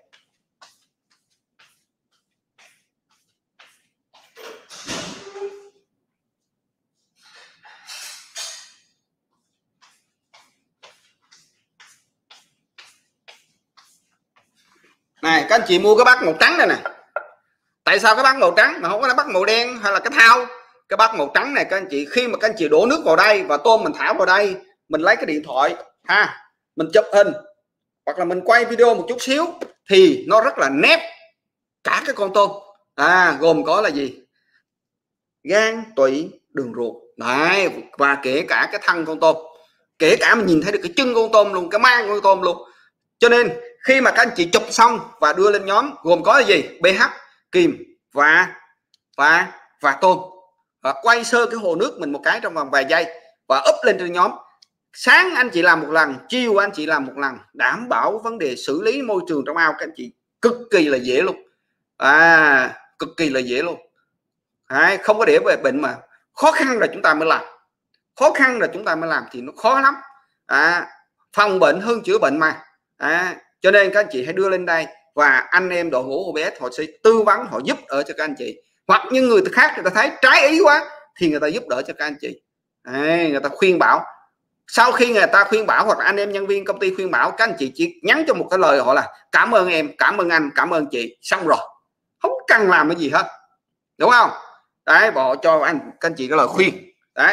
này các anh chị mua cái bát màu trắng này nè. Tại sao cái bát màu trắng mà không có cái bát màu đen hay là cái thau? Cái bát màu trắng này các anh chị, khi mà các anh chị đổ nước vào đây và tôm mình thả vào đây, mình lấy cái điện thoại ha, mình chụp hình hoặc là mình quay video một chút xíu thì nó rất là nét cả cái con tôm. À, gồm có là gì? Gan, tụy, đường ruột. Đấy, và kể cả cái thân con tôm, kể cả mình nhìn thấy được cái chân con tôm luôn, cái mang con tôm luôn. Cho nên khi mà các anh chị chụp xong và đưa lên nhóm, gồm có là gì? pH, kiềm và và và tôm, và quay sơ cái hồ nước mình một cái trong vòng vài giây và up lên trên nhóm. Sáng anh chị làm một lần, chiều anh chị làm một lần, đảm bảo vấn đề xử lý môi trường trong ao các anh chị cực kỳ là dễ luôn. À, cực kỳ là dễ luôn. Đấy, không có để về bệnh mà khó khăn là chúng ta mới làm, khó khăn là chúng ta mới làm thì nó khó lắm. À, phòng bệnh hơn chữa bệnh mà. À, cho nên các anh chị hãy đưa lên đây và anh em đội ngũ o bê ét họ sẽ tư vấn, họ giúp đỡ cho các anh chị. Hoặc những người khác người ta thấy trái ý quá thì người ta giúp đỡ cho các anh chị. Đấy, người ta khuyên bảo. Sau khi người ta khuyên bảo hoặc là anh em nhân viên công ty khuyên bảo, các anh chị chỉ nhắn cho một cái lời họ là cảm ơn em, cảm ơn anh, cảm ơn chị, xong rồi, không cần làm cái gì hết, đúng không? Đấy, họ cho anh các anh chị cái lời khuyên. Đấy,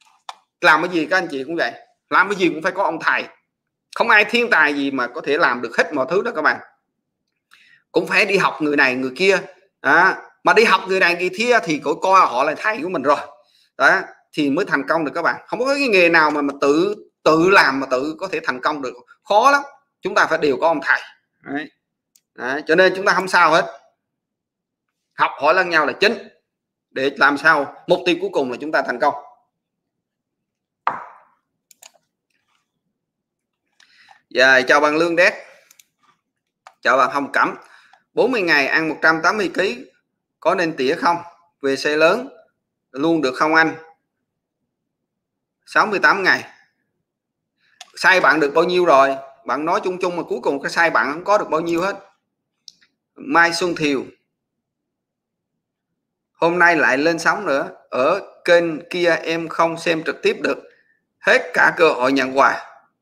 làm cái gì các anh chị cũng vậy, làm cái gì cũng phải có ông thầy, không ai thiên tài gì mà có thể làm được hết mọi thứ đó các bạn. Cũng phải đi học người này người kia. Đó, mà đi học người này người kia thì coi coi họ là thầy của mình rồi. Đó, thì mới thành công được các bạn. Không có cái nghề nào mà, mà tự tự làm mà tự có thể thành công được, khó lắm. Chúng ta phải đều có ông thầy. Đấy. Đấy, cho nên chúng ta không sao hết, học hỏi lẫn nhau là chính, để làm sao mục tiêu cuối cùng là chúng ta thành công. Dạ, chào bạn Lương Đét, chào bạn Hồng Cẩm. Bốn mươi ngày ăn một trăm tám mươi ki lô gam có nên tỉa không? Về xe lớn luôn được không anh? Sáu mươi tám ngày. Sai bạn được bao nhiêu rồi? Bạn nói chung chung mà cuối cùng cái sai bạn không có được bao nhiêu hết. Mai Xuân Thiều, hôm nay lại lên sóng nữa. Ở kênh kia em không xem trực tiếp được, hết cả cơ hội nhận quà.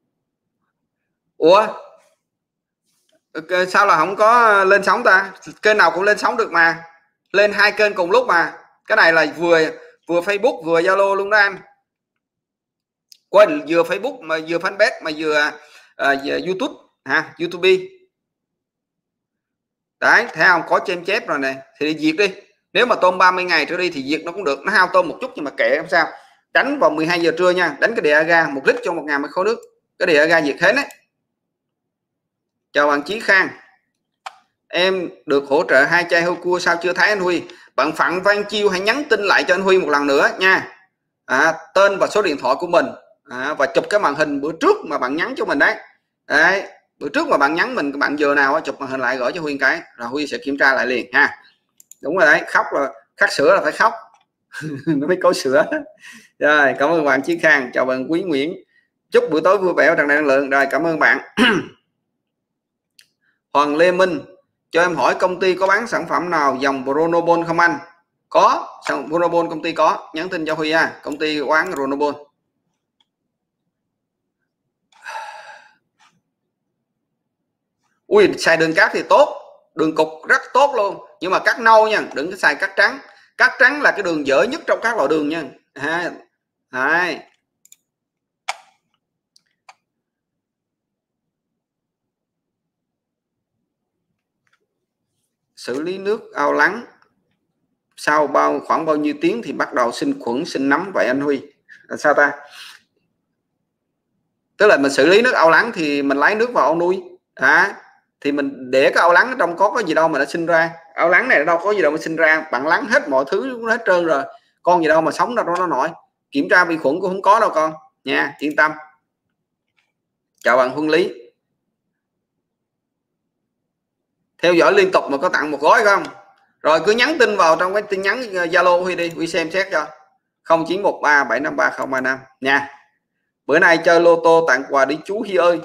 Ủa, sao là không có lên sóng ta? Kênh nào cũng lên sóng được mà, lên hai kênh cùng lúc mà. Cái này là vừa vừa Facebook vừa Zalo luôn đó anh. Quên, vừa Facebook mà vừa fanpage mà vừa, uh, vừa YouTube ha, YouTube. Đấy, thấy không, có chêm chép rồi này thì đi diệt đi. Nếu mà tôm ba mươi ngày trở đi thì diệt nó cũng được, nó hao tôm một chút nhưng mà kệ không sao. Đánh vào mười hai giờ trưa nha, đánh cái đê a ga một lít cho một ngàn mét khối nước, cái đê a ga diệt hết đấy. Chào bạn Chí Khang, em được hỗ trợ hai chai heo cua sao chưa thấy anh Huy? Bạn Phạm Văn Chiêu hãy nhắn tin lại cho anh Huy một lần nữa nha. À, tên và số điện thoại của mình, à, và chụp cái màn hình bữa trước mà bạn nhắn cho mình đấy. Đấy, bữa trước mà bạn nhắn mình, bạn giờ nào chụp màn hình lại gửi cho Huy cái, rồi Huy sẽ kiểm tra lại liền ha. Đúng rồi đấy, khóc là khát sữa là phải khóc nó mới có sữa. Rồi, cảm ơn bạn Chí Khang, chào bạn Quý Nguyễn, chúc buổi tối vui vẻ tràn đầy năng lượng. Rồi, cảm ơn bạn. Hoàng Lê Minh, cho em hỏi công ty có bán sản phẩm nào dòng Pronobon không anh? Có, Pronobon công ty có, nhắn tin cho Huy ha, công ty bán Pronobon. Ui, xài đường cát thì tốt, đường cục rất tốt luôn, nhưng mà cát nâu nha, đừng có xài cát trắng. Cát trắng là cái đường dở nhất trong các loại đường nha. Ha. Hai. Xử lý nước ao lắng sau bao khoảng bao nhiêu tiếng thì bắt đầu sinh khuẩn sinh nấm vậy anh Huy? Là sao ta? Tức là mình xử lý nước ao lắng thì mình lấy nước vào ao nuôi à, thì mình để cái ao lắng ở trong có cái gì đâu mà nó sinh ra. Ao lắng này đâu có gì đâu mà sinh ra, bạn lắng hết mọi thứ hết trơn rồi, con gì đâu mà sống đâu nó nổi. Kiểm tra vi khuẩn cũng không có đâu con nha, yên tâm. Chào bạn Huân Lý, theo dõi liên tục mà có tặng một gói không? Rồi cứ nhắn tin vào trong cái tin nhắn Zalo Huy đi, Huy xem xét cho. Không chín một ba bảy năm ba không ba năm nha. Bữa nay chơi lô tô tặng quà đi chú Huy ơi.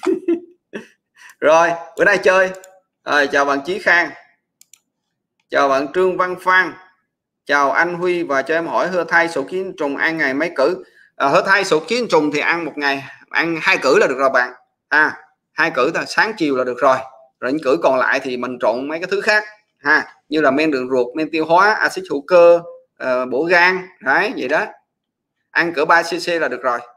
Rồi bữa nay chơi. Rồi, chào bạn Chí Khang, chào bạn Trương Văn Phan, chào anh Huy, và cho em hỏi hơ thay sổ kiến trùng ăn ngày mấy cử? À, hơ thay sổ kiến trùng thì ăn một ngày, ăn hai cử là được rồi bạn. À, hai cử là sáng chiều là được rồi. Rồi những cử còn lại thì mình trộn mấy cái thứ khác ha, như là men đường ruột, men tiêu hóa, axit hữu cơ, uh, bổ gan đấy, vậy đó. Ăn cỡ ba xê xê là được rồi.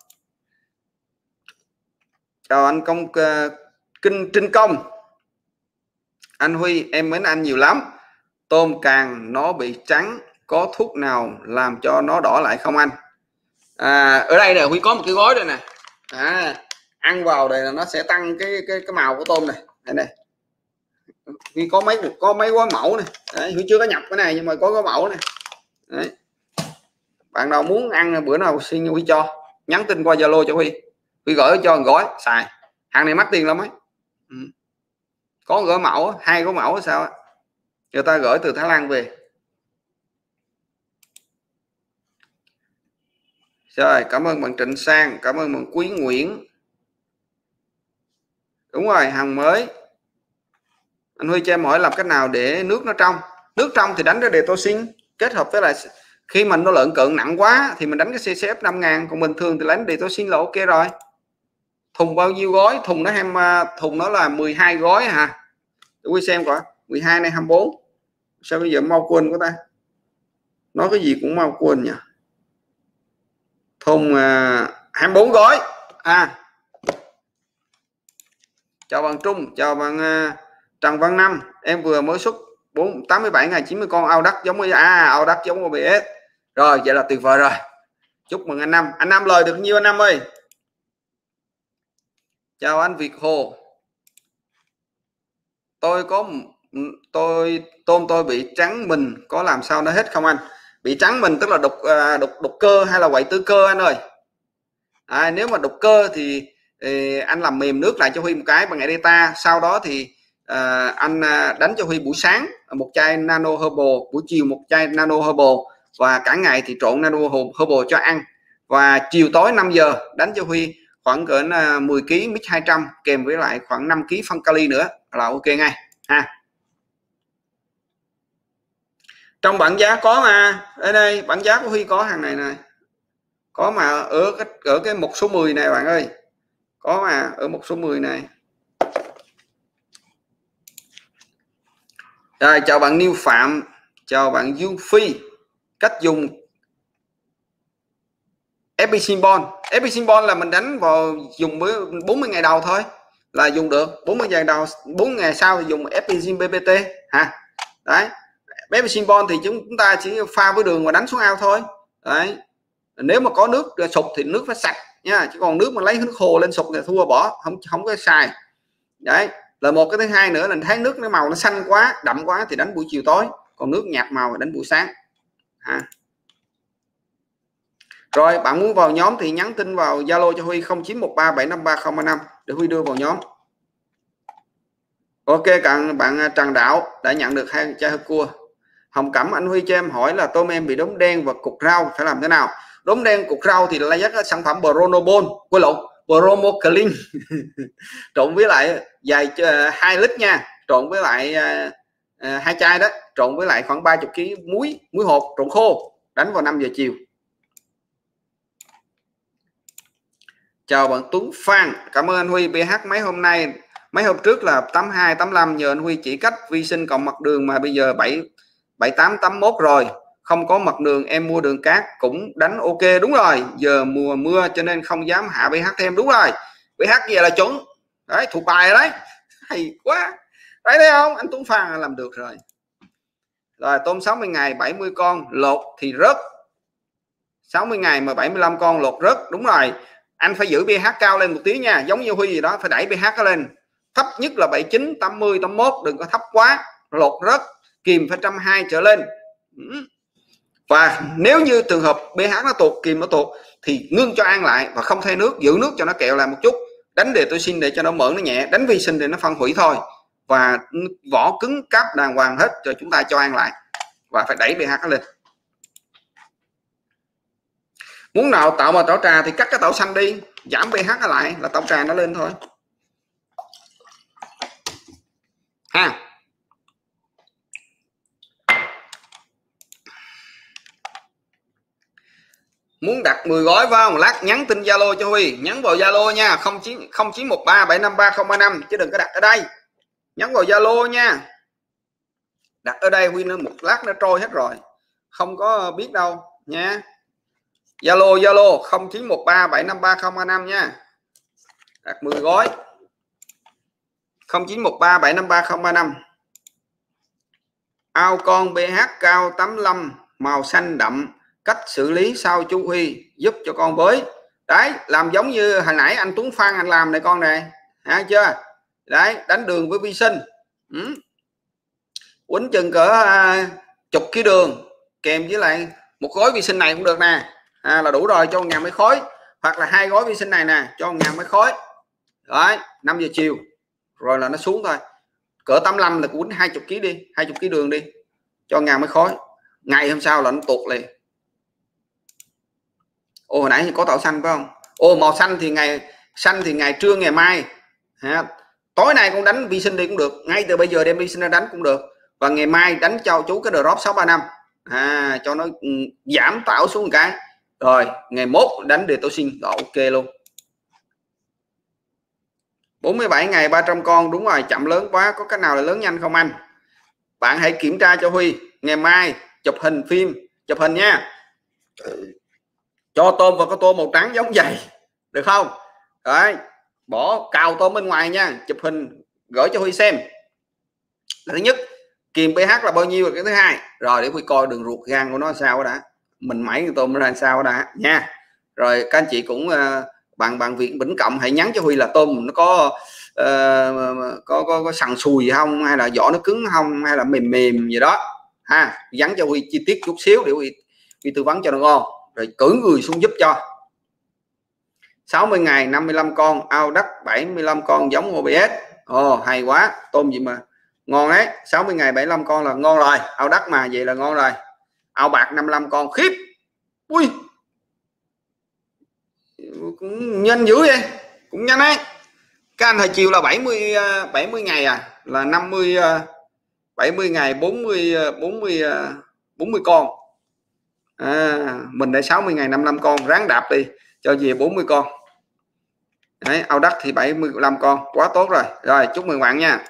Chào anh Công uh, Kinh Trinh Công. Anh Huy, em mến anh nhiều lắm. Tôm càng nó bị trắng, có thuốc nào làm cho nó đỏ lại không anh? À, ở đây nè Huy có một cái gói đây nè. À, ăn vào đây là nó sẽ tăng cái cái cái màu của tôm này. Đây này. Huy có mấy có mấy gói mẫu này. Đấy, Huy chưa có nhập cái này nhưng mà có gói mẫu này. Đấy. Bạn nào muốn ăn bữa nào xin Huy cho, nhắn tin qua Zalo cho Huy. Huy gửi cho một gói xài. Hàng này mắc tiền lắm ấy. Ừ. Có một gói mẫu, hai gói mẫu sao á? Người ta gửi từ Thái Lan về. Rồi, cảm ơn bạn Trịnh Sang, cảm ơn bạn Quý Nguyễn. Đúng rồi, hàng mới. Anh Huy cho em hỏi làm cách nào để nước nó trong. Nước trong thì đánh ra Detoxin kết hợp với lại khi mình nó lợn cận nặng quá thì mình đánh cái xê xê ép năm ngàn, còn bình thường thì đánh Detoxin là ok rồi. Thùng bao nhiêu gói? Thùng nó em thùng nó là mười hai gói hả? Để Huy xem coi, mười hai này hai mươi bốn. Sao bây giờ mau quên của ta? Nói cái gì cũng mau quên nhỉ. Thùng à, hai mươi bốn gói. À. Chào bạn Trung, chào bạn uh, Trần Văn Năm, em vừa mới xuất bốn tám mươi bảy ngày chín mươi con ao đất giống như à ao đất giống ô bê ét. Rồi vậy là tuyệt vời rồi. Chúc mừng anh Năm. Anh Năm lời được nhiêu anh Năm ơi? Chào anh Việt Hồ. Tôi có tôi tôm tôi bị trắng mình, có làm sao nó hết không anh? Bị trắng mình tức là đục đục đục cơ hay là quậy tứ cơ anh ơi? À, nếu mà đục cơ thì, thì anh làm mềm nước lại cho Huy một cái bằng Edita, sau đó thì à, anh đánh cho Huy buổi sáng một chai Nano Herbal, buổi chiều một chai Nano Herbal, và cả ngày thì trộn Nano Herbal cho ăn, và chiều tối năm giờ đánh cho Huy khoảng cỡ mười ki lô gam mix hai trăm kèm với lại khoảng năm ki lô gam phân kali nữa là ok ngay ha. Trong bảng giá có mà, ở đây bảng giá của Huy có hàng này này, có mà ở cái ở cái mục số mười này bạn ơi, có mà ở mục số mười này. Rồi chào bạn Niêu Phạm, chào bạn Dương Phi. Cách dùng Episymbol. Episymbol là mình đánh vào dùng với bốn mươi ngày đầu thôi là dùng được, bốn mươi ngày đầu, bốn ngày sau thì dùng Episymbol bê bê tê ha. Đấy. Episymbol thì chúng ta chỉ pha với đường và đánh xuống ao thôi. Đấy. Nếu mà có nước sục thì nước phải sạch nha, chứ còn nước mà lấy nước khô lên sục thì thua bỏ, không không có xài. Đấy là một. Cái thứ hai nữa là thấy nước nó màu nó xanh quá, đậm quá thì đánh buổi chiều tối, còn nước nhạt màu thì đánh buổi sáng ha. Rồi bạn muốn vào nhóm thì nhắn tin vào Zalo cho Huy không chín một ba bảy năm ba không ba năm để Huy đưa vào nhóm. Ok, cảm bạn Trần Đạo đã nhận được hai chai cua. Hồng Cẩm, anh Huy cho em hỏi là tôm em bị đốm đen và cục rau phải làm thế nào? Đốm đen cục rau thì là các sản phẩm Bronobon, quên lộn, Bromoclean trộn với lại dài hai lít nha, trộn với lại uh, hai chai đó, trộn với lại khoảng ba mươi ki lô gam muối muối hột trộn khô, đánh vào năm giờ chiều. Chào bạn Tuấn Phan, cảm ơn anh Huy. pH mấy hôm nay mấy hôm trước là tám hai tám lăm, giờ anh Huy chỉ cách vi sinh cộng mặt đường mà bây giờ bảy bảy tám tám mốt rồi, không có mặt đường em mua đường cát cũng đánh ok. Đúng rồi, giờ mùa mưa cho nên không dám hạ pH thêm. Đúng rồi, pH gì là chuẩn đấy, thuộc bài đấy, hay quá đấy, thấy không, anh Tuấn Phan làm được rồi. Rồi tôm sáu mươi ngày bảy mươi con lột thì rớt, sáu mươi ngày mà bảy mươi lăm con lột rớt. Đúng rồi, anh phải giữ pH cao lên một tí nha, giống như Huy gì đó, phải đẩy pH lên, thấp nhất là bảy mươi chín, tám mươi, tám mươi mốt, đừng có thấp quá lột rớt, kìm phải một trăm hai mươi trở lên. Và nếu như trường hợp pH nó tụt, kìm nó tụt thì ngưng cho ăn lại và không thay nước, giữ nước cho nó kẹo lại một chút, đánh đề tôi xin để cho nó mỡ nó nhẹ, đánh vi sinh để nó phân hủy thôi, và vỏ cứng cáp đàng hoàng hết rồi chúng ta cho ăn lại và phải đẩy pH lên. Muốn nào tạo mà tảo trà thì cắt cái tảo xanh đi, giảm pH lại là tảo trà nó lên thôi ha. Muốn đặt mười gói phải không? Lát nhắn tin Zalo cho Huy, nhắn vào Zalo nha, không chín không chín một ba bảy năm ba không ba năm, chứ đừng có đặt ở đây, nhắn vào Zalo nha. Đặt ở đây Huy nó một lát nó trôi hết rồi, không có biết đâu nha. Zalo Zalo không chín một ba bảy năm ba không ba năm nha. Đặt mười gói không chín một ba bảy năm ba không ba năm. Ao con pH cao tám mươi lăm, màu xanh đậm, cách xử lý sao chú Huy giúp cho con với. Đấy, làm giống như hồi nãy anh Tuấn Phan anh làm này con này, ha chưa? Đấy, đánh đường với vi sinh. Ừ. Quýnh chừng cỡ uh, chục ký đường kèm với lại một gói vi sinh này cũng được nè, à, là đủ rồi, cho một ngàn mấy khối, hoặc là hai gói vi sinh này nè, cho một ngàn mấy khối. Đấy, năm giờ chiều rồi là nó xuống thôi, cỡ tám mươi lăm là quýnh hai mươi ký đi, hai mươi ký đường đi, cho ngàn mấy khối, ngày hôm sau là nó tụt liền. Ô hồi nãy thì có tảo xanh phải không? Ô màu xanh thì ngày xanh thì ngày trưa ngày mai ha. Tối nay con đánh vi sinh đi cũng được, ngay từ bây giờ đem vi sinh ra đánh cũng được, và ngày mai đánh cho chú cái drop sáu ba năm, à, cho nó giảm tảo xuống một cái, rồi ngày mốt đánh đề tô xin đó, ok luôn. Bốn mươi bảy ngày ba trăm con, đúng rồi, chậm lớn quá, có cái nào là lớn nhanh không anh? Bạn hãy kiểm tra cho Huy, ngày mai chụp hình phim, chụp hình nha, cho tôm và có tôm màu trắng giống vậy được không? Đấy, bỏ cào tôm bên ngoài nha, chụp hình gửi cho Huy xem là thứ nhất, kìm pH là bao nhiêu là cái thứ hai, rồi để Huy coi đường ruột gan của nó sao đã, mình mẩy tôm nó ra sao đã nha. Rồi các anh chị cũng uh, bằng bằng việc Vĩnh Cộng hãy nhắn cho Huy là tôm nó có uh, có, có có sần sùi không, hay là vỏ nó cứng không, hay là mềm mềm gì đó ha, nhắn cho Huy chi tiết chút xíu để Huy, Huy tư vấn cho nó ngon, rồi cử người xuống giúp cho. Sáu mươi ngày năm mươi lăm con, ao đất bảy mươi lăm con giống o bê ét. Ồ hay quá, tôm gì mà ngon đấy, sáu mươi ngày bảy mươi lăm con là ngon rồi, ao đất mà vậy là ngon rồi. Ao bạc năm mươi lăm con, khiếp, ui cũng nhanh dữ vậy, cũng nhanh đấy. Các anh thời chiều là bảy mươi bảy mươi ngày à, là năm mươi bảy mươi ngày bốn mươi bốn mươi bốn mươi con, à, mình để sáu mươi ngày năm mươi lăm con, ráng đạp đi cho về bốn mươi con. Đấy, ao đất thì bảy mươi lăm con, quá tốt rồi. Rồi chúc mừng bạn nha.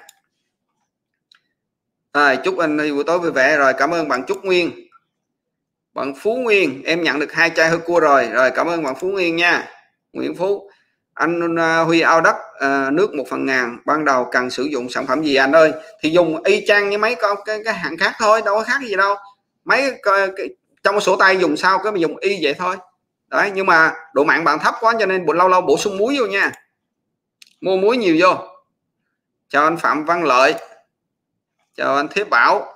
À, chúc anh đi buổi tối vui vẻ. Rồi cảm ơn bạn Trúc Nguyên, bạn Phú Nguyên, em nhận được hai chai hơi cua rồi. Rồi cảm ơn bạn Phú Nguyên nha, Nguyễn Phú. Anh uh, Huy ao đất uh, nước một phần ngàn, ban đầu cần sử dụng sản phẩm gì anh ơi? Thì dùng y chang như mấy con cái, cái hãng khác thôi, đâu có khác gì đâu. Mấy cái, cái, trong sổ tay dùng sao cái mà dùng y vậy thôi. Đấy, nhưng mà độ mặn bạn thấp quá cho nên lâu lâu bổ sung muối vô nha, mua muối nhiều vô. Chào anh Phạm Văn Lợi, chào anh Thế Bảo,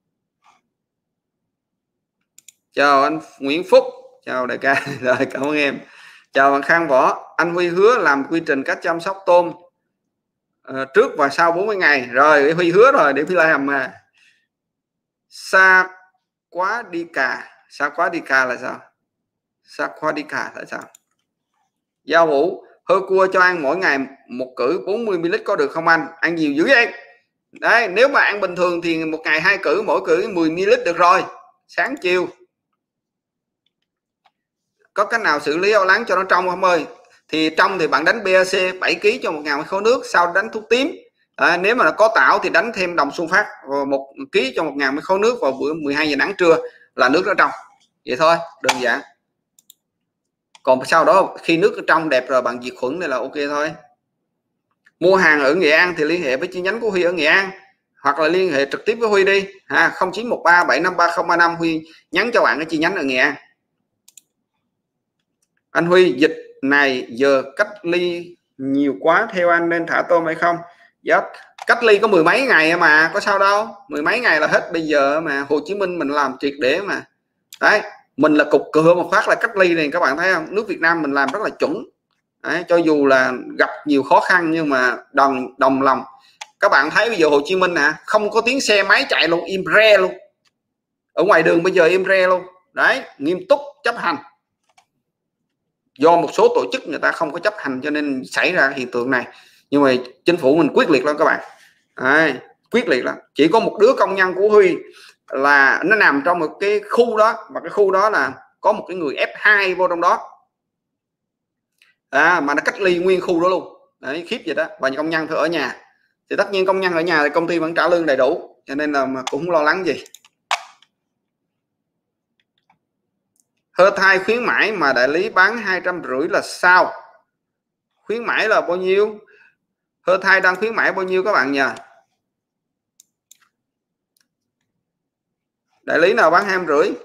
chào anh Nguyễn Phúc, chào đại ca. Rồi cảm ơn em. Chào bạn Khang Võ, anh Huy hứa làm quy trình cách chăm sóc tôm uh, trước và sau bốn mươi ngày. Rồi Huy hứa rồi, để Huy làm mà. Sa quá đi cà, sa quá đi cà là sao? Sa quá đi cà là sao? Giao Vũ, hơi cua cho ăn mỗi ngày một cử bốn mươi mi li lít có được không anh? Ăn nhiều dữ vậy? Đấy, nếu mà ăn bình thường thì một ngày hai cử, mỗi cử mười mi li lít được rồi, sáng chiều. Có cách nào xử lý ao lắng cho nó trong không ơi? Thì trong thì bạn đánh bê a xê bảy ki lô gam cho một nghìn mét khối nước, sau đánh thuốc tím. À, nếu mà nó có tảo thì đánh thêm đồng xuân phát một ký cho một nghìn mét khối nước vào bữa mười hai giờ nắng trưa là nước nó trong. Vậy thôi, đơn giản. Còn sau đó khi nước trong đẹp rồi bạn diệt khuẩn này là ok thôi. Mua hàng ở Nghệ An thì liên hệ với chi nhánh của Huy ở Nghệ An, hoặc là liên hệ trực tiếp với Huy đi ha, không chín một ba bảy năm ba không ba năm, Huy nhắn cho bạn cái chi nhánh ở Nghệ An. Anh Huy, dịch này giờ cách ly nhiều quá, theo anh nên thả tôm hay không? Dạ, cách ly có mười mấy ngày mà có sao đâu, mười mấy ngày là hết. Bây giờ mà Hồ Chí Minh mình làm triệt để mà đấy, mình là cục cửa một phát là cách ly này, các bạn thấy không? Nước Việt Nam mình làm rất là chuẩn đấy, cho dù là gặp nhiều khó khăn nhưng mà đồng đồng lòng. Các bạn thấy bây giờ Hồ Chí Minh nè, à, không có tiếng xe máy chạy luôn, im re luôn, ở ngoài đường bây giờ im re luôn đấy, nghiêm túc chấp hành. Do một số tổ chức người ta không có chấp hành cho nên xảy ra hiện tượng này, nhưng mà chính phủ mình quyết liệt lắm các bạn. Đấy, quyết liệt lắm. Chỉ có một đứa công nhân của Huy là nó nằm trong một cái khu đó, và cái khu đó là có một cái người ép hai vô trong đó à, mà nó cách ly nguyên khu đó luôn. Đấy, khiếp vậy đó. Và công nhân phải ở nhà, thì tất nhiên công nhân ở nhà thì công ty vẫn trả lương đầy đủ, cho nên là mà cũng không lo lắng gì. Hơ thai khuyến mãi mà đại lý bán hai trăm rưỡi là sao? Khuyến mãi là bao nhiêu? Hơ thai đang khuyến mãi bao nhiêu các bạn nhỉ? Đại lý nào bán hai trăm rưỡi?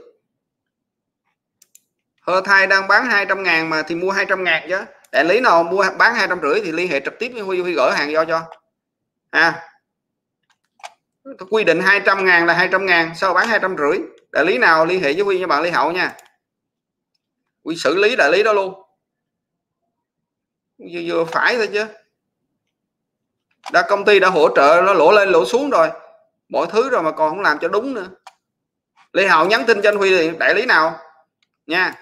Hơ thai đang bán hai trăm ngàn mà thì mua hai trăm ngàn chứ. Đại lý nào mua bán hai trăm rưỡi thì liên hệ trực tiếp với Huy, Huy gửi hàng do cho. À, quy định hai trăm ngàn là hai trăm ngàn, sao bán hai trăm rưỡi? Đại lý nào liên hệ với Huy nha bạn Lý Hậu nha. Huy xử lý đại lý đó luôn. Vừa, vừa phải thôi chứ. Đã công ty đã hỗ trợ nó lỗ lên lỗ xuống rồi, mọi thứ rồi mà còn không làm cho đúng nữa. Lý Hậu nhắn tin cho anh Huy thì đại lý nào nha.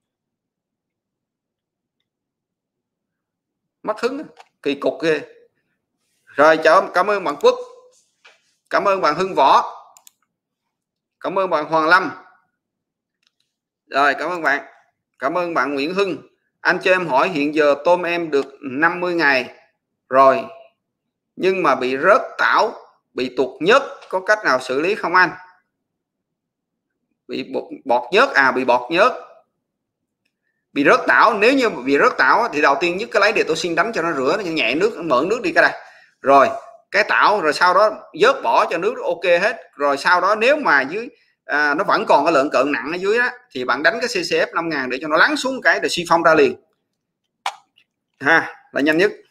Mất hứng, kỳ cục ghê. Rồi chào, cảm ơn bạn Quốc, cảm ơn bạn Hưng Võ, cảm ơn bạn Hoàng Lâm. Rồi cảm ơn bạn, cảm ơn bạn Nguyễn Hưng. Anh cho em hỏi hiện giờ tôm em được năm mươi ngày rồi nhưng mà bị rớt tảo, bị tuột nhớt, có cách nào xử lý không anh? Bị bọt, bọt nhớt à? Bị bọt nhớt, bị rớt tảo. Nếu như bị rớt tảo thì đầu tiên nhất cái lấy Deatoxin đánh cho nó rửa, nó nhẹ nước, nó mượn nước đi cái đây. Rồi cái tảo rồi sau đó vớt bỏ cho nước ok hết. Rồi sau đó nếu mà dưới à, nó vẫn còn cái lượng cợn nặng ở dưới đó thì bạn đánh cái xê xê ép năm ngàn để cho nó lắng xuống cái để suy phong ra liền ha, là nhanh nhất.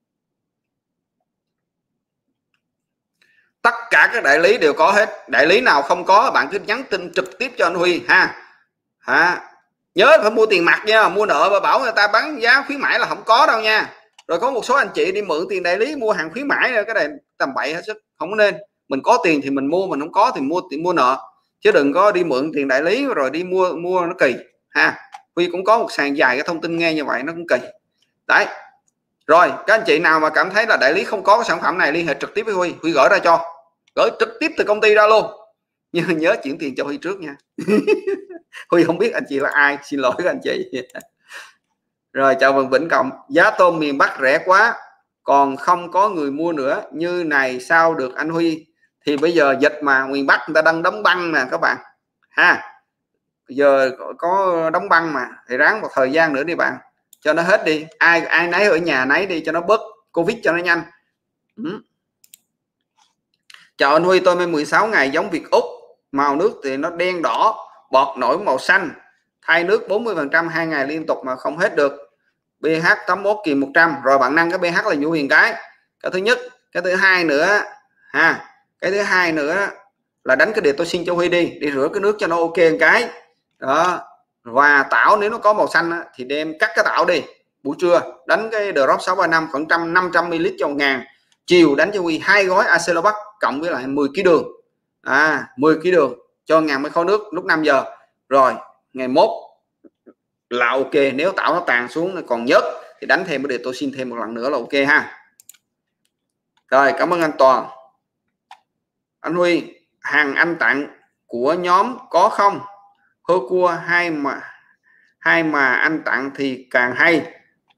Tất cả các đại lý đều có hết, đại lý nào không có bạn cứ nhắn tin trực tiếp cho anh Huy ha. Ha, nhớ phải mua tiền mặt nha, mua nợ và bảo người ta bán giá khuyến mãi là không có đâu nha. Rồi có một số anh chị đi mượn tiền đại lý mua hàng khuyến mãi, cái này tầm bậy hết sức, không nên. Mình có tiền thì mình mua, mình không có thì mua tiền mua nợ, chứ đừng có đi mượn tiền đại lý rồi đi mua mua nó kỳ ha. Huy cũng có một sàn dài cái thông tin nghe như vậy nó cũng kỳ đấy. Rồi các anh chị nào mà cảm thấy là đại lý không có cái sản phẩm này liên hệ trực tiếp với Huy, Huy gửi ra cho, gửi trực tiếp từ công ty ra luôn, nhưng nhớ chuyển tiền cho Huy trước nha. Huy không biết anh chị là ai, xin lỗi các anh chị. Rồi chào Vân Vĩnh Cộng, giá tôm miền Bắc rẻ quá còn không có người mua nữa, như này sao được anh Huy? Thì bây giờ dịch mà miền Bắc người ta đang đóng băng nè các bạn ha, giờ có đóng băng mà thì ráng một thời gian nữa đi bạn, cho nó hết đi, ai ai nấy ở nhà nấy đi cho nó bớt Covid cho nó nhanh. Ừ. Chào anh Huy, tôm em mười sáu ngày giống Việt Úc, màu nước thì nó đen đỏ, bọt nổi màu xanh, thay nước bốn mươi phần trăm hai ngày liên tục mà không hết được, pH tám mươi mốt kỳ một trăm. Rồi bạn nâng cái pH là Nhu Huyền cái cái thứ nhất. Cái thứ hai nữa ha, cái thứ hai nữa là đánh cái Deatoxin cho Huy đi, đi rửa cái nước cho nó ok một cái đó. Và tảo nếu nó có màu xanh á, thì đem cắt cái tảo đi, buổi trưa đánh cái Drop sáu ba năm khoảng trăm năm trăm mi li lít cho một ngàn, chiều đánh cho Huy hai gói Acelobac cộng với lại mười ki lô gam đường à, mười ki lô gam đường cho ngàn mấy khối nước lúc năm giờ. Rồi ngày mốt là ok, nếu tảo nó tàn xuống nó còn nhớt thì đánh thêm cái Deatoxin thêm một lần nữa là ok ha. Rồi cảm ơn anh Toàn. Anh Huy, hàng anh tặng của nhóm có không? Hơ cua hai mà hai mà anh tặng thì càng hay.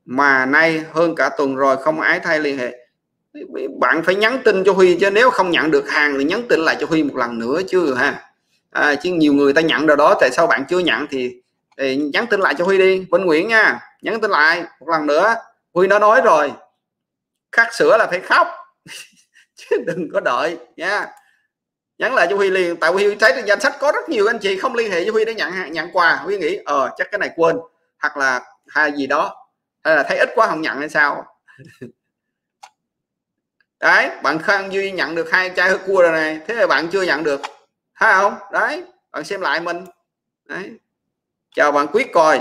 mà nay hơn cả tuần rồi không ái thay liên hệ. Bạn phải nhắn tin cho Huy chứ, nếu không nhận được hàng thì nhắn tin lại cho Huy một lần nữa chứ ha. À, chứ nhiều người ta nhận rồi đó, tại sao bạn chưa nhận thì, thì nhắn tin lại cho Huy đi. Vinh Nguyễn nha, nhắn tin lại một lần nữa. Huy nó nói rồi, khắc sữa là phải khóc chứ đừng có đợi nha. Nhắn lại cho Huy liền, tại Huy thấy trên danh sách có rất nhiều anh chị không liên hệ với Huy để nhận nhận quà. Huy nghĩ ờ chắc cái này quên hoặc là hay gì đó, hay là thấy ít quá không nhận hay sao. Đấy, bạn Khang Duy nhận được hai chai cua rồi này, thế là bạn chưa nhận được, thấy không? Đấy, bạn xem lại mình. Đấy. Chào bạn Quyết Còi,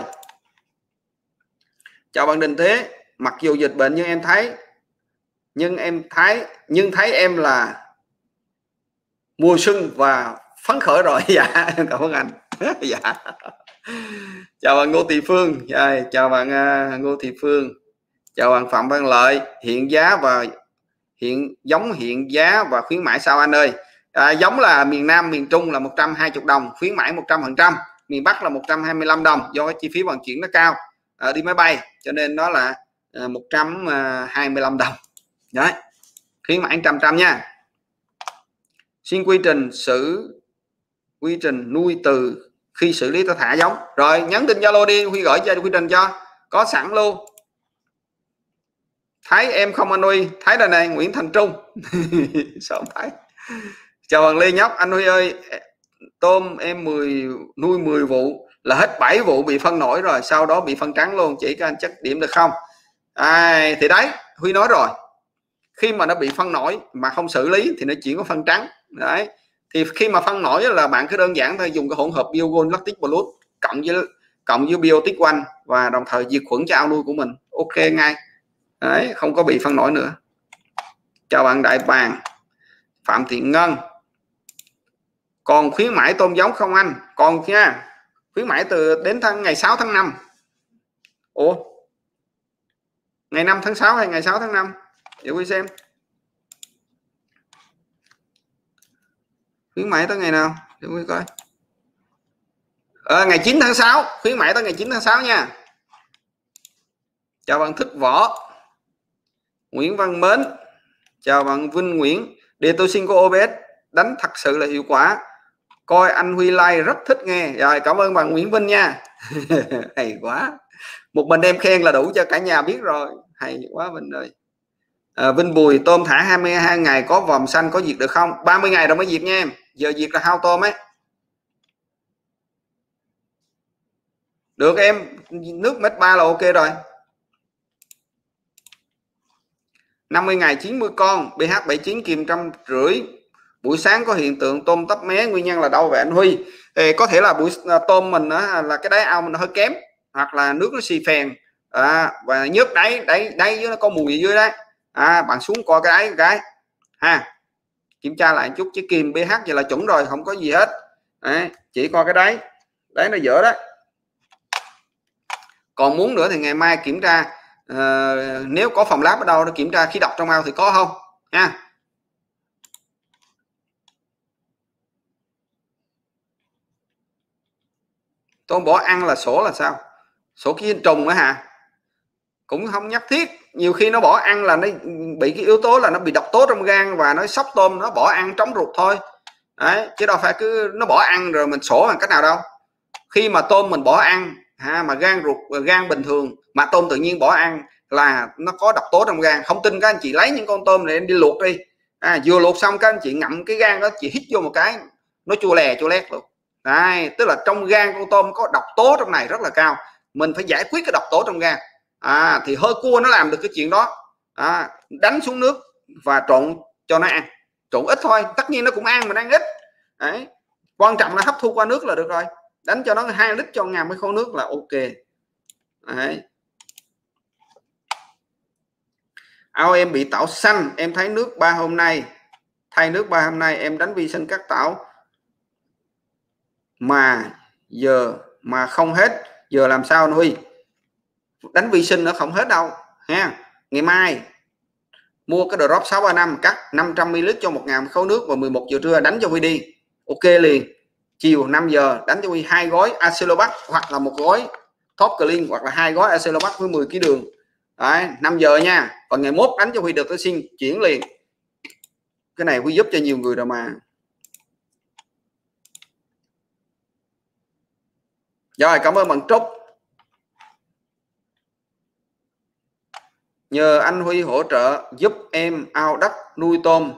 chào bạn Đình Thế. Mặc dù dịch bệnh nhưng em thấy nhưng em thấy nhưng thấy em là mùa xuân và phấn khởi rồi. Dạ em cảm ơn anh. Dạ. Chào bạn Ngô Thị Phương, dạ, chào bạn uh, Ngô Thị Phương, chào bạn Phạm Văn Lợi. Hiện giá và hiện giống hiện giá và khuyến mãi sao anh ơi? À, giống là miền Nam miền Trung là một trăm hai mươi đồng, khuyến mãi một trăm phần trăm, miền Bắc là một trăm hai mươi lăm đồng, do cái chi phí vận chuyển nó cao, à, đi máy bay cho nên nó là à, một trăm hai mươi lăm đồng. Đấy, khuyến mãi trăm trăm nha. Xin quy trình xử quy trình nuôi từ khi xử lý ta thả giống. Rồi nhắn tin Zalo đi, Huy gửi cho quy trình cho, có sẵn luôn. Thấy em không anh Huy, thấy đây này, Nguyễn Thành Trung. Sao không thấy? Chào bạn Lê Nhóc, anh Huy ơi, tôm em mười nuôi mười vụ là hết bảy vụ bị phân nổi rồi, sau đó bị phân trắng luôn, chỉ các anh chắc điểm được không? À, thì đấy, Huy nói rồi, khi mà nó bị phân nổi mà không xử lý thì nó chỉ có phân trắng. Đấy, thì khi mà phân nổi là bạn cứ đơn giản thôi, dùng cái hỗn hợp Biogold Lactic Plus cộng với cộng với Biotic One và đồng thời diệt khuẩn cho ao nuôi của mình, ok ngay. Đấy, không có bị phân nổi nữa. Chào bạn Đại Bàng, Phạm Thị Ngân. Còn khuyến mãi tôm giống không anh? Còn nha, khuyến mãi từ đến tháng ngày sáu tháng năm. Ủa, ngày năm tháng sáu hay ngày sáu tháng năm? Để Quy xem. Khuyến mãi tới ngày nào? Để Quy coi. À, ngày chín tháng sáu, khuyến mãi tới ngày chín tháng sáu nha. Chào bạn Thích Võ, Nguyễn Văn Mến, chào bạn Vinh Nguyễn. Để tôi xin có ô bê ét đánh thật sự là hiệu quả. Coi anh Huy like rất thích nghe. Rồi cảm ơn bạn Nguyễn Vinh nha. Hay quá. Một mình em khen là đủ cho cả nhà biết rồi. Hay quá Vinh ơi. À, Vinh Bùi, tôm thả hai mươi hai ngày có vòm xanh có diệt được không? ba mươi ngày rồi mới diệt nha em. Giờ diệt là hao tôm ấy. Được em, nước mét ba là ok rồi. năm mươi ngày chín mươi con, pH bảy mươi chín kìm trăm rưỡi. Buổi sáng có hiện tượng tôm tấp mé, nguyên nhân là đâu vậy anh Huy? Thì có thể là buổi tôm mình đó, là cái đáy ao mình hơi kém, hoặc là nước nó xì phèn, à, và nhớt đáy đáy đáy dưới nó có mùi dưới đấy. À, bạn xuống coi cái đáy cái ha, kiểm tra lại một chút, chứ kìm pH vậy là chuẩn rồi, không có gì hết. Đấy, chỉ coi cái đáy đáy nó dở đó. Còn muốn nữa thì ngày mai kiểm tra, à, nếu có phòng lab ở đâu nó kiểm tra khí độc trong ao thì có không nha. Tôm bỏ ăn là sổ là sao? Sổ ký sinh trùng á hả? Cũng không nhất thiết, nhiều khi nó bỏ ăn là nó bị cái yếu tố là nó bị độc tố trong gan và nó sốc tôm, nó bỏ ăn trống ruột thôi. Đấy, chứ đâu phải cứ nó bỏ ăn rồi mình sổ bằng cách nào đâu. Khi mà tôm mình bỏ ăn ha, mà gan ruột gan bình thường mà tôm tự nhiên bỏ ăn là nó có độc tố trong gan. Không tin các anh chị lấy những con tôm này đi luộc đi, à, vừa luộc xong các anh chị ngậm cái gan đó, chị hít vô một cái nó chua lè chua lét luôn. Đấy, tức là trong gan con tôm có độc tố trong này rất là cao, mình phải giải quyết cái độc tố trong gan. À, thì hơi cua nó làm được cái chuyện đó. À, đánh xuống nước và trộn cho nó ăn, trộn ít thôi, tất nhiên nó cũng ăn mà ăn ít. Đấy, quan trọng là hấp thu qua nước là được rồi, đánh cho nó hai lít cho ngàn mấy khối nước là ok. Đấy. Ao em bị tảo xanh, em thấy nước ba hôm nay thay nước ba hôm nay em đánh vi sinh các tảo mà giờ mà không hết, giờ làm sao anh Huy? Đánh vi sinh nó không hết đâu ha. Ngày mai mua cái drop sáu ba năm cắt năm trăm mi li lít cho một ngàn khối nước và mười một giờ trưa đánh cho Huy đi, ok liền. Chiều năm giờ đánh cho Huy hai gói Acelobac hoặc là một gói Top Clean hoặc là hai gói Acelobac với mười ki lô gam đường. Đấy, năm giờ nha, còn ngày mốt đánh cho Huy được tôi xin chuyển liền. Cái này Huy giúp cho nhiều người rồi mà. Rồi, cảm ơn bạn Trúc. Nhờ anh Huy hỗ trợ giúp em ao đất nuôi tôm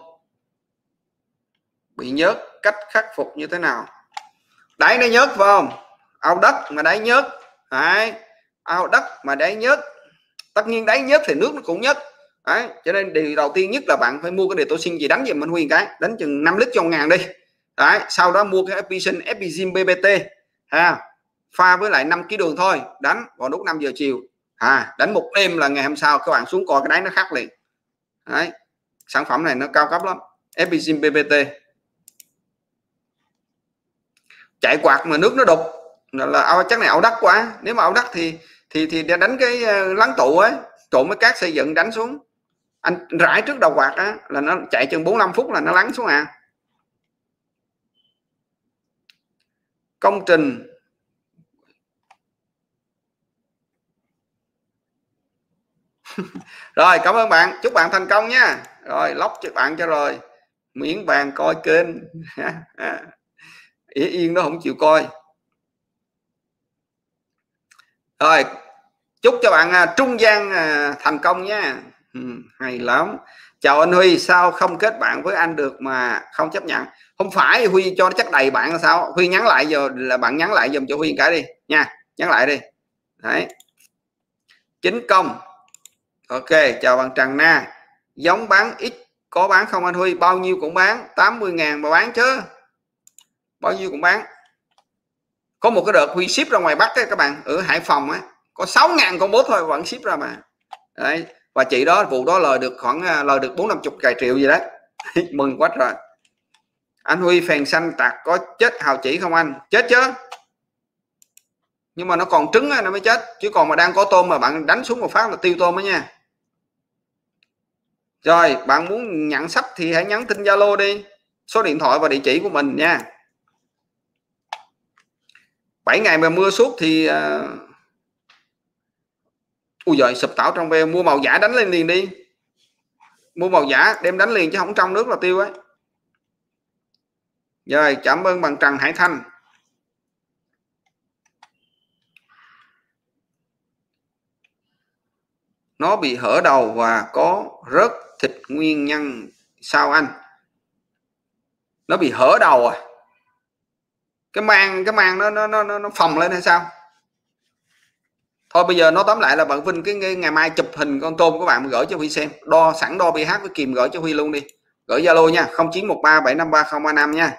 bị nhớt, cách khắc phục như thế nào? Đáy nó nhớt phải không? Ao đất mà đáy nhớt. Đấy, ao đất mà đáy nhớt, tất nhiên đáy nhớt thì nước nó cũng nhớt. Đấy, cho nên điều đầu tiên nhất là bạn phải mua cái đề tô xin gì đánh giùm anh Huy cái, đánh chừng năm lít cho ngàn đi. Đấy, sau đó mua cái Epizin Epizin bê bê tê ha, pha với lại năm ký đường thôi, đánh vào lúc năm giờ chiều. À, đánh một đêm là ngày hôm sau các bạn xuống coi cái đáy nó khác liền. Đấy, sản phẩm này nó cao cấp lắm, Epizin bê bê tê. Chạy quạt mà nước nó đục là ao chắc này ảo đất quá. Nếu mà ảo đất thì thì thì đánh cái lắng tụ ấy, trộn với cát xây dựng đánh xuống, anh rải trước đầu quạt á là nó chạy chừng bốn mươi lăm phút là nó lắng xuống à. Công trình rồi, cảm ơn bạn, chúc bạn thành công nha. Rồi lóc cho bạn cho rồi, miếng vàng coi kênh. Ý Yên nó không chịu coi. Rồi, chúc cho bạn trung gian thành công nha. Ừ, hay lắm. Chào anh Huy, sao không kết bạn với anh được mà không chấp nhận? Không phải Huy cho nó chắc đầy bạn là sao? Huy nhắn lại giờ là bạn nhắn lại dùm cho Huy cái đi nha, nhắn lại đi. Đấy, chính công. Ok, chào bạn Trần Na. Giống bán ít có bán không anh Huy? Bao nhiêu cũng bán, tám mươi ngàn mà bán chứ, bao nhiêu cũng bán. Có một cái đợt Huy ship ra ngoài Bắc ấy, các bạn ở Hải Phòng á, có sáu ngàn con bốt thôi vẫn ship ra mà. Đấy, và chị đó vụ đó lời được khoảng lời được bốn năm chục vài triệu gì đấy. Mừng quá rồi. Anh Huy, phèn xanh tạc có chết hào chỉ không anh? Chết chứ, nhưng mà nó còn trứng nó mới chết, chứ còn mà đang có tôm mà bạn đánh xuống một phát là tiêu tôm đó nha. Rồi, bạn muốn nhận sách thì hãy nhắn tin Zalo đi, số điện thoại và địa chỉ của mình nha. Bảy ngày mà mưa suốt thì uh... ui giời, sụp tảo trong ve, mua màu giả đánh lên liền đi. Mua màu giả đem đánh liền chứ không trong nước là tiêu ấy. Rồi, cảm ơn bạn Trần Hải Thanh. Nó bị hở đầu và có rớt thịt, nguyên nhân sao anh? Nó bị hở đầu à? Cái mang cái mang nó nó nó nó phồng lên hay sao? Thôi bây giờ nó tóm lại là bạn Vinh cái ngày mai chụp hình con tôm của bạn gửi cho Huy xem, đo sẵn đo pH với kìm gửi cho Huy luôn đi. Gửi Zalo nha, không chín một ba bảy năm ba không ba năm nha.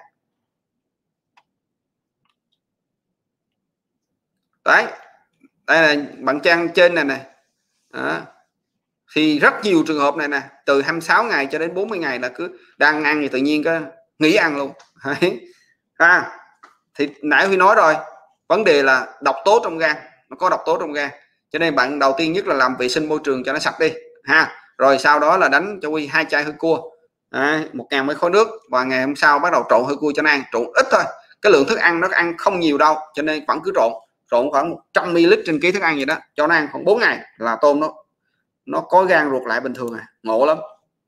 Đấy, đây là bạn trang trên này này. Đó. Thì rất nhiều trường hợp này nè, từ hai mươi sáu ngày cho đến bốn mươi ngày là cứ đang ăn thì tự nhiên cái nghỉ ăn luôn. Đấy. À, thì nãy Huy nói rồi, vấn đề là độc tố trong gan, nó có độc tố trong gan, cho nên bạn đầu tiên nhất là làm vệ sinh môi trường cho nó sạch đi ha. Rồi sau đó là đánh cho Huy hai chai hơi cua, đấy, một ngàn mấy khối nước, và ngày hôm sau bắt đầu trộn hơi cua cho nó ăn, trộn ít thôi, cái lượng thức ăn nó ăn không nhiều đâu, cho nên vẫn cứ trộn trộn khoảng một trăm mi li lít trên ký thức ăn gì đó cho nó ăn, khoảng bốn ngày là tôm nó nó có gan ruột lại bình thường à, ngộ lắm.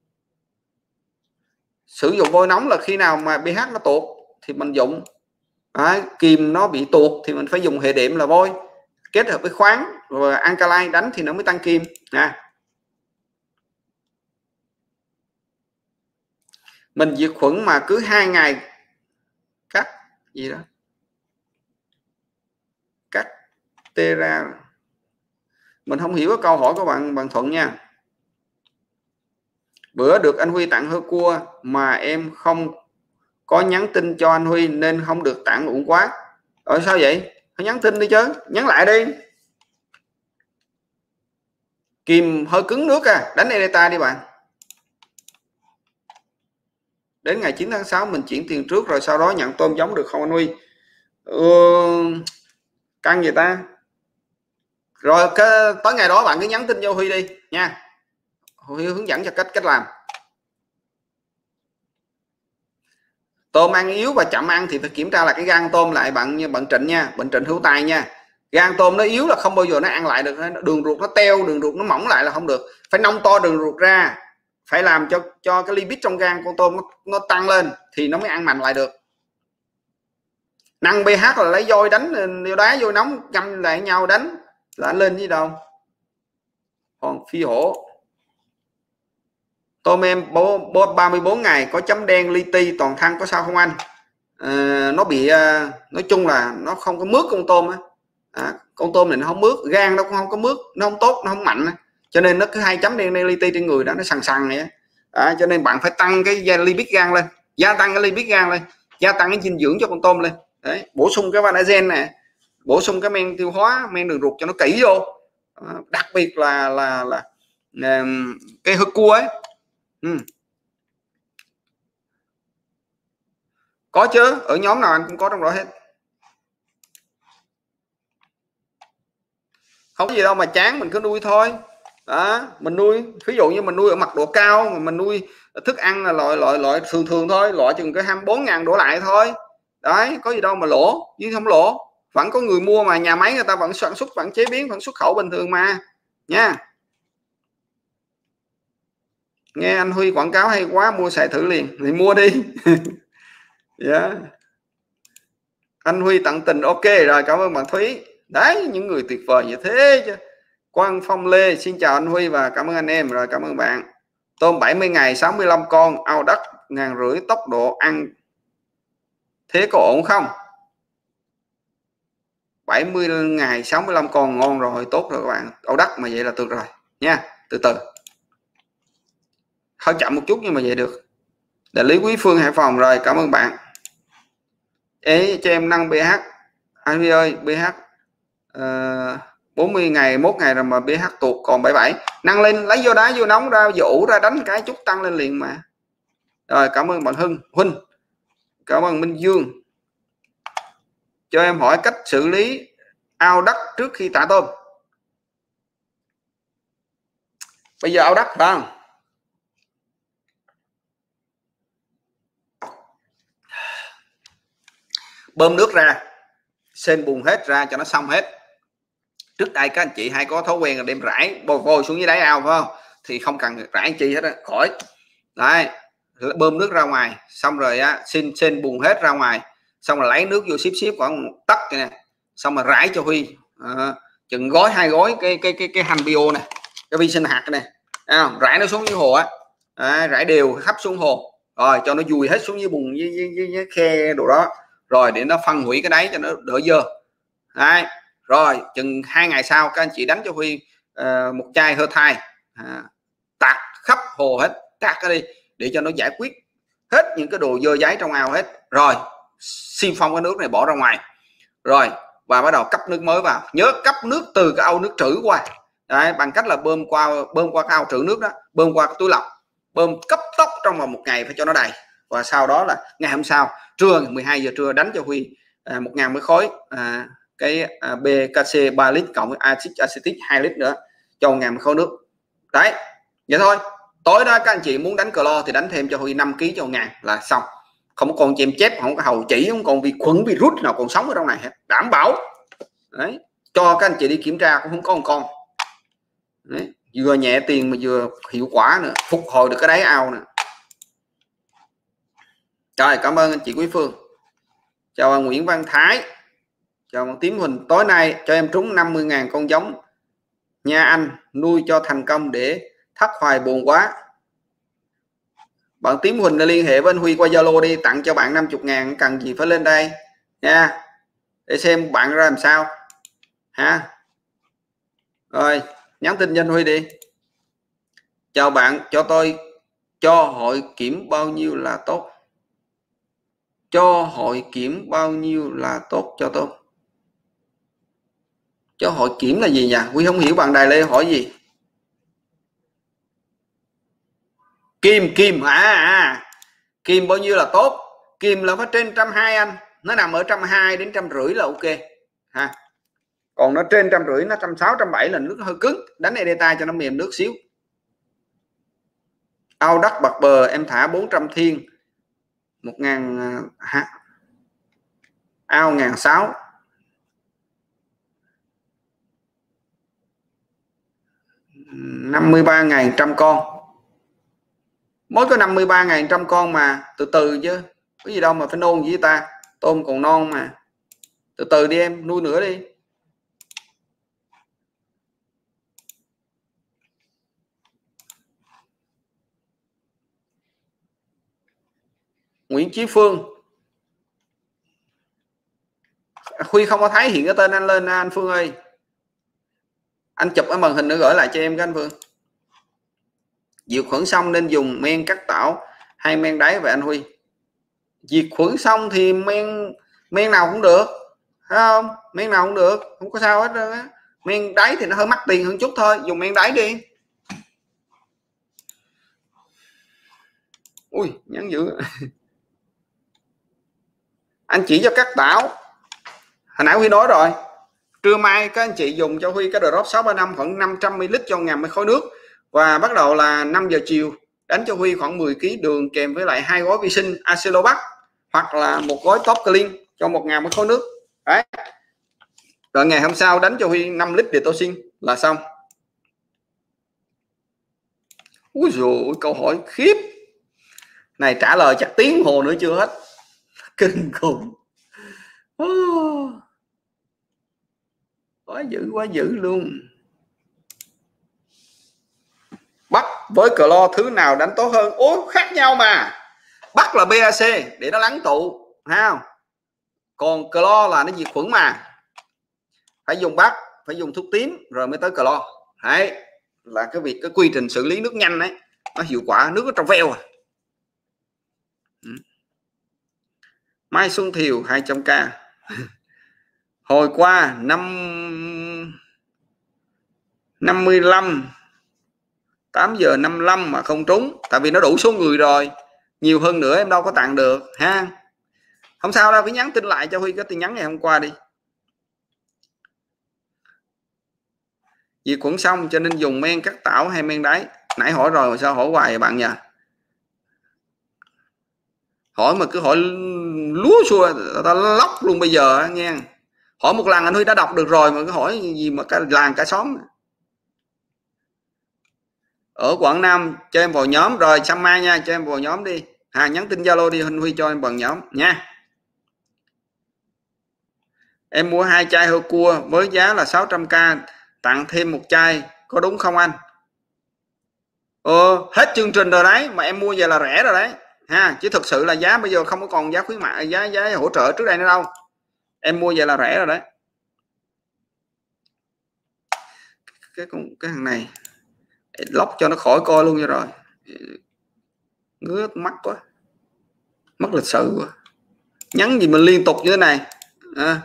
Sử dụng vôi nóng là khi nào mà pH nó tụt thì mình dùng. Đấy, kìm nó bị tuột thì mình phải dùng hệ đệm là vôi kết hợp với khoáng và alkaline đánh thì nó mới tăng kim nha. Mình diệt khuẩn mà cứ hai ngày cắt gì đó, cắt tê ra. Mình không hiểu cái câu hỏi của bạn bạn Thuận nha. Bữa được anh Huy tặng hơi cua mà em không có nhắn tin cho anh Huy nên không được tặng, uổng quá. Rồi sao vậy? Phải nhắn tin đi chứ, nhắn lại đi. Kìm hơi cứng nước à, đánh Eleta đi bạn. Đến ngày chín tháng sáu mình chuyển tiền trước rồi sau đó nhận tôm giống được không anh Huy? Ừ, căng gì ta? Rồi cái tới ngày đó bạn cứ nhắn tin cho Huy đi nha, Huy hướng dẫn cho cách cách làm. Tôm ăn yếu và chậm ăn thì phải kiểm tra là cái gan tôm lại bạn như bạn Trịnh nha, bạn Trịnh Hữu Tài nha. Gan tôm nó yếu là không bao giờ nó ăn lại được, đường ruột nó teo, đường ruột nó mỏng lại là không được, phải nông to đường ruột ra, phải làm cho cho cái lipid trong gan con tôm nó, nó tăng lên thì nó mới ăn mạnh lại được. Năng pH là lấy vôi đánh, vô đá vôi nóng ngâm lại nhau đánh là lên gì đâu. Còn phi hổ tôm em ba mươi bốn ngày có chấm đen li ti toàn thân có sao không anh? À, nó bị nói chung là nó không có mướt con tôm á. À, con tôm này nó không mướt, gan nó cũng không có mướt, nó không tốt, nó không mạnh, cho nên nó cứ hai chấm đen đen li ti trên người đó, nó sằn sằn vậy. À, cho nên bạn phải tăng cái lipid gan lên, gia tăng cái lipid gan lên, gia tăng cái dinh dưỡng cho con tôm lên. Đấy, bổ sung cái collagen này, bổ sung cái men tiêu hóa, men đường ruột cho nó kỹ vô. À, đặc biệt là là là, là cái hơ cua ấy. Ừ. Có chứ, ở nhóm nào anh cũng có trong đó hết. Không có gì đâu mà chán, mình cứ nuôi thôi. Đó, mình nuôi, ví dụ như mình nuôi ở mặt độ cao mà mình nuôi thức ăn là loại loại loại thường thường thôi, loại chừng cái hai mươi bốn ngàn đổ lại thôi. Đấy, có gì đâu mà lỗ, chứ không lỗ. Vẫn có người mua mà, nhà máy người ta vẫn sản xuất, vẫn chế biến, vẫn xuất khẩu bình thường mà. Nha. Nghe anh Huy quảng cáo hay quá, mua xài thử liền thì mua đi. Yeah. Anh Huy tận tình ok rồi, cảm ơn bạn Thúy. Đấy, những người tuyệt vời như thế chứ. Quang Phong Lê, xin chào anh Huy và cảm ơn anh em. Rồi, cảm ơn bạn. Tôm bảy mươi ngày sáu mươi lăm con, ao đất ngàn rưỡi, tốc độ ăn thế có ổn không? bảy mươi ngày sáu mươi lăm con ngon rồi, tốt rồi các bạn. Ao đất mà vậy là được rồi nha. Từ từ, hơi chậm một chút nhưng mà vậy được. Đại lý Quý Phương Hải Phòng. Rồi, cảm ơn bạn. Ê, cho em nâng pH anh Huy ơi, pH uh, bốn mươi ngày mốt ngày rồi mà pH tụt còn bảy mươi bảy, nâng lên, lấy vô đá vô nóng ra, dụ ra đánh cái chút tăng lên liền mà. Rồi, cảm ơn bạn Hưng Huynh, cảm ơn Minh Dương. Cho em hỏi cách xử lý ao đất trước khi thả tôm. Bây giờ ao đất phải không? Bơm nước ra, sên bùn hết ra cho nó xong hết. Trước đây các anh chị hay có thói quen là đem rải bồi vôi xuống dưới đáy ao phải không? Thì không cần rải chi hết á, khỏi. Đấy, bơm nước ra ngoài, xong rồi á, xin sên bùn hết ra ngoài, xong rồi lấy nước vô xíp xíp khoảng một tấc nè, xong rồi rải cho Huy à, chừng gói hai gói cái cái cái cái hành bio này, cái vi sinh hạt này, à, rải nó xuống dưới hồ á, à, rải đều khắp xuống hồ, rồi cho nó vùi hết xuống dưới bùn với, với, với, với khe đồ đó, rồi để nó phân hủy cái đáy cho nó đỡ dơ. Đấy, rồi chừng hai ngày sau các anh chị đánh cho Huy uh, một chai hơ thai, à, tạt khắp hồ hết, tạt cái đi để cho nó giải quyết hết những cái đồ dơ giấy trong ao hết. Rồi xiêm phong cái nước này bỏ ra ngoài, rồi và bắt đầu cấp nước mới vào. Nhớ cấp nước từ cái ao nước trữ qua. Đấy, bằng cách là bơm qua bơm qua cái ao trữ nước đó, bơm qua cái túi lọc, bơm cấp tốc trong vòng một ngày phải cho nó đầy. Và sau đó là ngày hôm sau trưa mười hai giờ trưa đánh cho Huy à, một ngàn mấy khối à, cái à, bê ca xê ba lít cộng với axit acetic hai lít nữa cho một ngàn khối nước. Đấy, vậy thôi. Tối đó các anh chị muốn đánh clo thì đánh thêm cho Huy năm ký cho một ngàn là xong. Không còn chèm chép, không có hầu chỉ, không còn vi khuẩn virus nào còn sống ở trong này hết, đảm bảo. Đấy, cho các anh chị đi kiểm tra cũng không có một con. Đấy, vừa nhẹ tiền mà vừa hiệu quả nữa, phục hồi được cái đáy ao nữa. Rồi, cảm ơn anh chị Quý Phương. Chào anh Nguyễn Văn Thái. Chào bạn Tím Huỳnh. Tối nay cho em trúng năm mươi ngàn con giống nha anh, nuôi cho thành công để thắt hoài buồn quá. Bạn Tím Huỳnh đã liên hệ với anh Huy qua Zalo đi, tặng cho bạn năm mươi ngàn, cần gì phải lên đây nha, để xem bạn ra làm sao ha. Rồi nhắn tin cho anh Huy đi. Chào bạn, cho tôi cho hội kiểm bao nhiêu là tốt? Cho hội kiểm bao nhiêu là tốt cho tôi? Cho hội kiểm là gì nhỉ? Huy không hiểu bạn Đài Lê hỏi gì. Kim kim à, à kim bao nhiêu là tốt? Kim là phải trên trăm hai anh, nó nằm ở trăm hai đến trăm rưỡi là ok ha. Còn nó trên trăm rưỡi, nó trăm sáu trăm bảy là nước hơi cứng, đánh Edeta cho nó mềm nước xíu. Ao đất bạc bờ em thả bốn trăm thiên một ngàn uh, ao một nghìn sáu trăm. năm mươi ba ngàn trăm con, mới có năm mươi ba ngàn trăm con mà, từ từ chứ có gì đâu mà phải nôn với ta, tôm còn non mà, từ từ đi em, nuôi nữa đi. Nguyễn Chí Phương, Huy không có thấy hiện cái tên anh lên anh Phương ơi, anh chụp cái màn hình nữa gửi lại cho em cái anh Phương. Diệt khuẩn xong nên dùng men cắt tảo hay men đáy vậy anh Huy? Diệt khuẩn xong thì men men nào cũng được, thấy không, men nào cũng được, không có sao hết á. Men đáy thì nó hơi mắc tiền hơn chút thôi, dùng men đáy đi. Ui nhắn dữ. Anh chỉ cho cắt tảo, hồi nãy Huy nói rồi, trưa mai các anh chị dùng cho Huy cái drop sáu ba năm khoảng năm trăm mi li lít cho ngàn mét khối nước, và bắt đầu là năm giờ chiều đánh cho Huy khoảng mười ki lô gam đường kèm với lại hai gói vi sinh Acilobac hoặc là một gói Top Clean cho một ngàn mét khối nước đấy. Rồi ngày hôm sau đánh cho Huy năm lít Detoxin là xong. Úi dồi, câu hỏi khiếp này trả lời chắc tiếng hồ nữa chưa hết, kinh khủng. Oh, quá dữ quá dữ luôn. Bắc với clo thứ nào đánh tốt hơn? Ủa khác nhau mà, Bắc là bê a xê để nó lắng tụ, thấy không, còn clo là nó diệt khuẩn mà, phải dùng Bắc, phải dùng thuốc tím rồi mới tới clo. Đấy là cái việc cái quy trình xử lý nước nhanh đấy, nó hiệu quả, nước nó trong veo à. Mai Xuân Thiều hai trăm k. Hồi qua năm năm mươi lăm tám giờ năm mươi lăm mà không trúng, tại vì nó đủ số người rồi, nhiều hơn nữa em đâu có tặng được ha. Không sao đâu, cứ nhắn tin lại cho Huy cái tin nhắn ngày hôm qua đi. Diệt khuẩn xong cho nên dùng men cắt tảo hay men đáy? Nãy hỏi rồi mà sao hỏi hoài bạn nhỉ? Hỏi mà cứ hỏi lúa xua ta lóc luôn bây giờ nha. Hỏi một lần anh Huy đã đọc được rồi mà cứ hỏi gì mà cả làng cả xóm. Ở Quảng Nam cho em vào nhóm rồi, Samma nha, cho em vào nhóm đi. À, nhắn tin Zalo đi, Huy cho em vào nhóm nha. Em mua hai chai hơ cua với giá là sáu trăm k, tặng thêm một chai có đúng không anh? Ờ, hết chương trình rồi đấy, mà em mua về là rẻ rồi đấy ha, chứ thực sự là giá bây giờ không có còn giá khuyến mại, giá giá hỗ trợ trước đây nữa đâu. Em mua về là rẻ rồi đấy. Cái con cái thằng này lóc cho nó khỏi coi luôn cho rồi, ngứa mắt quá, mất lịch sự quá, nhắn gì mình liên tục như thế này à.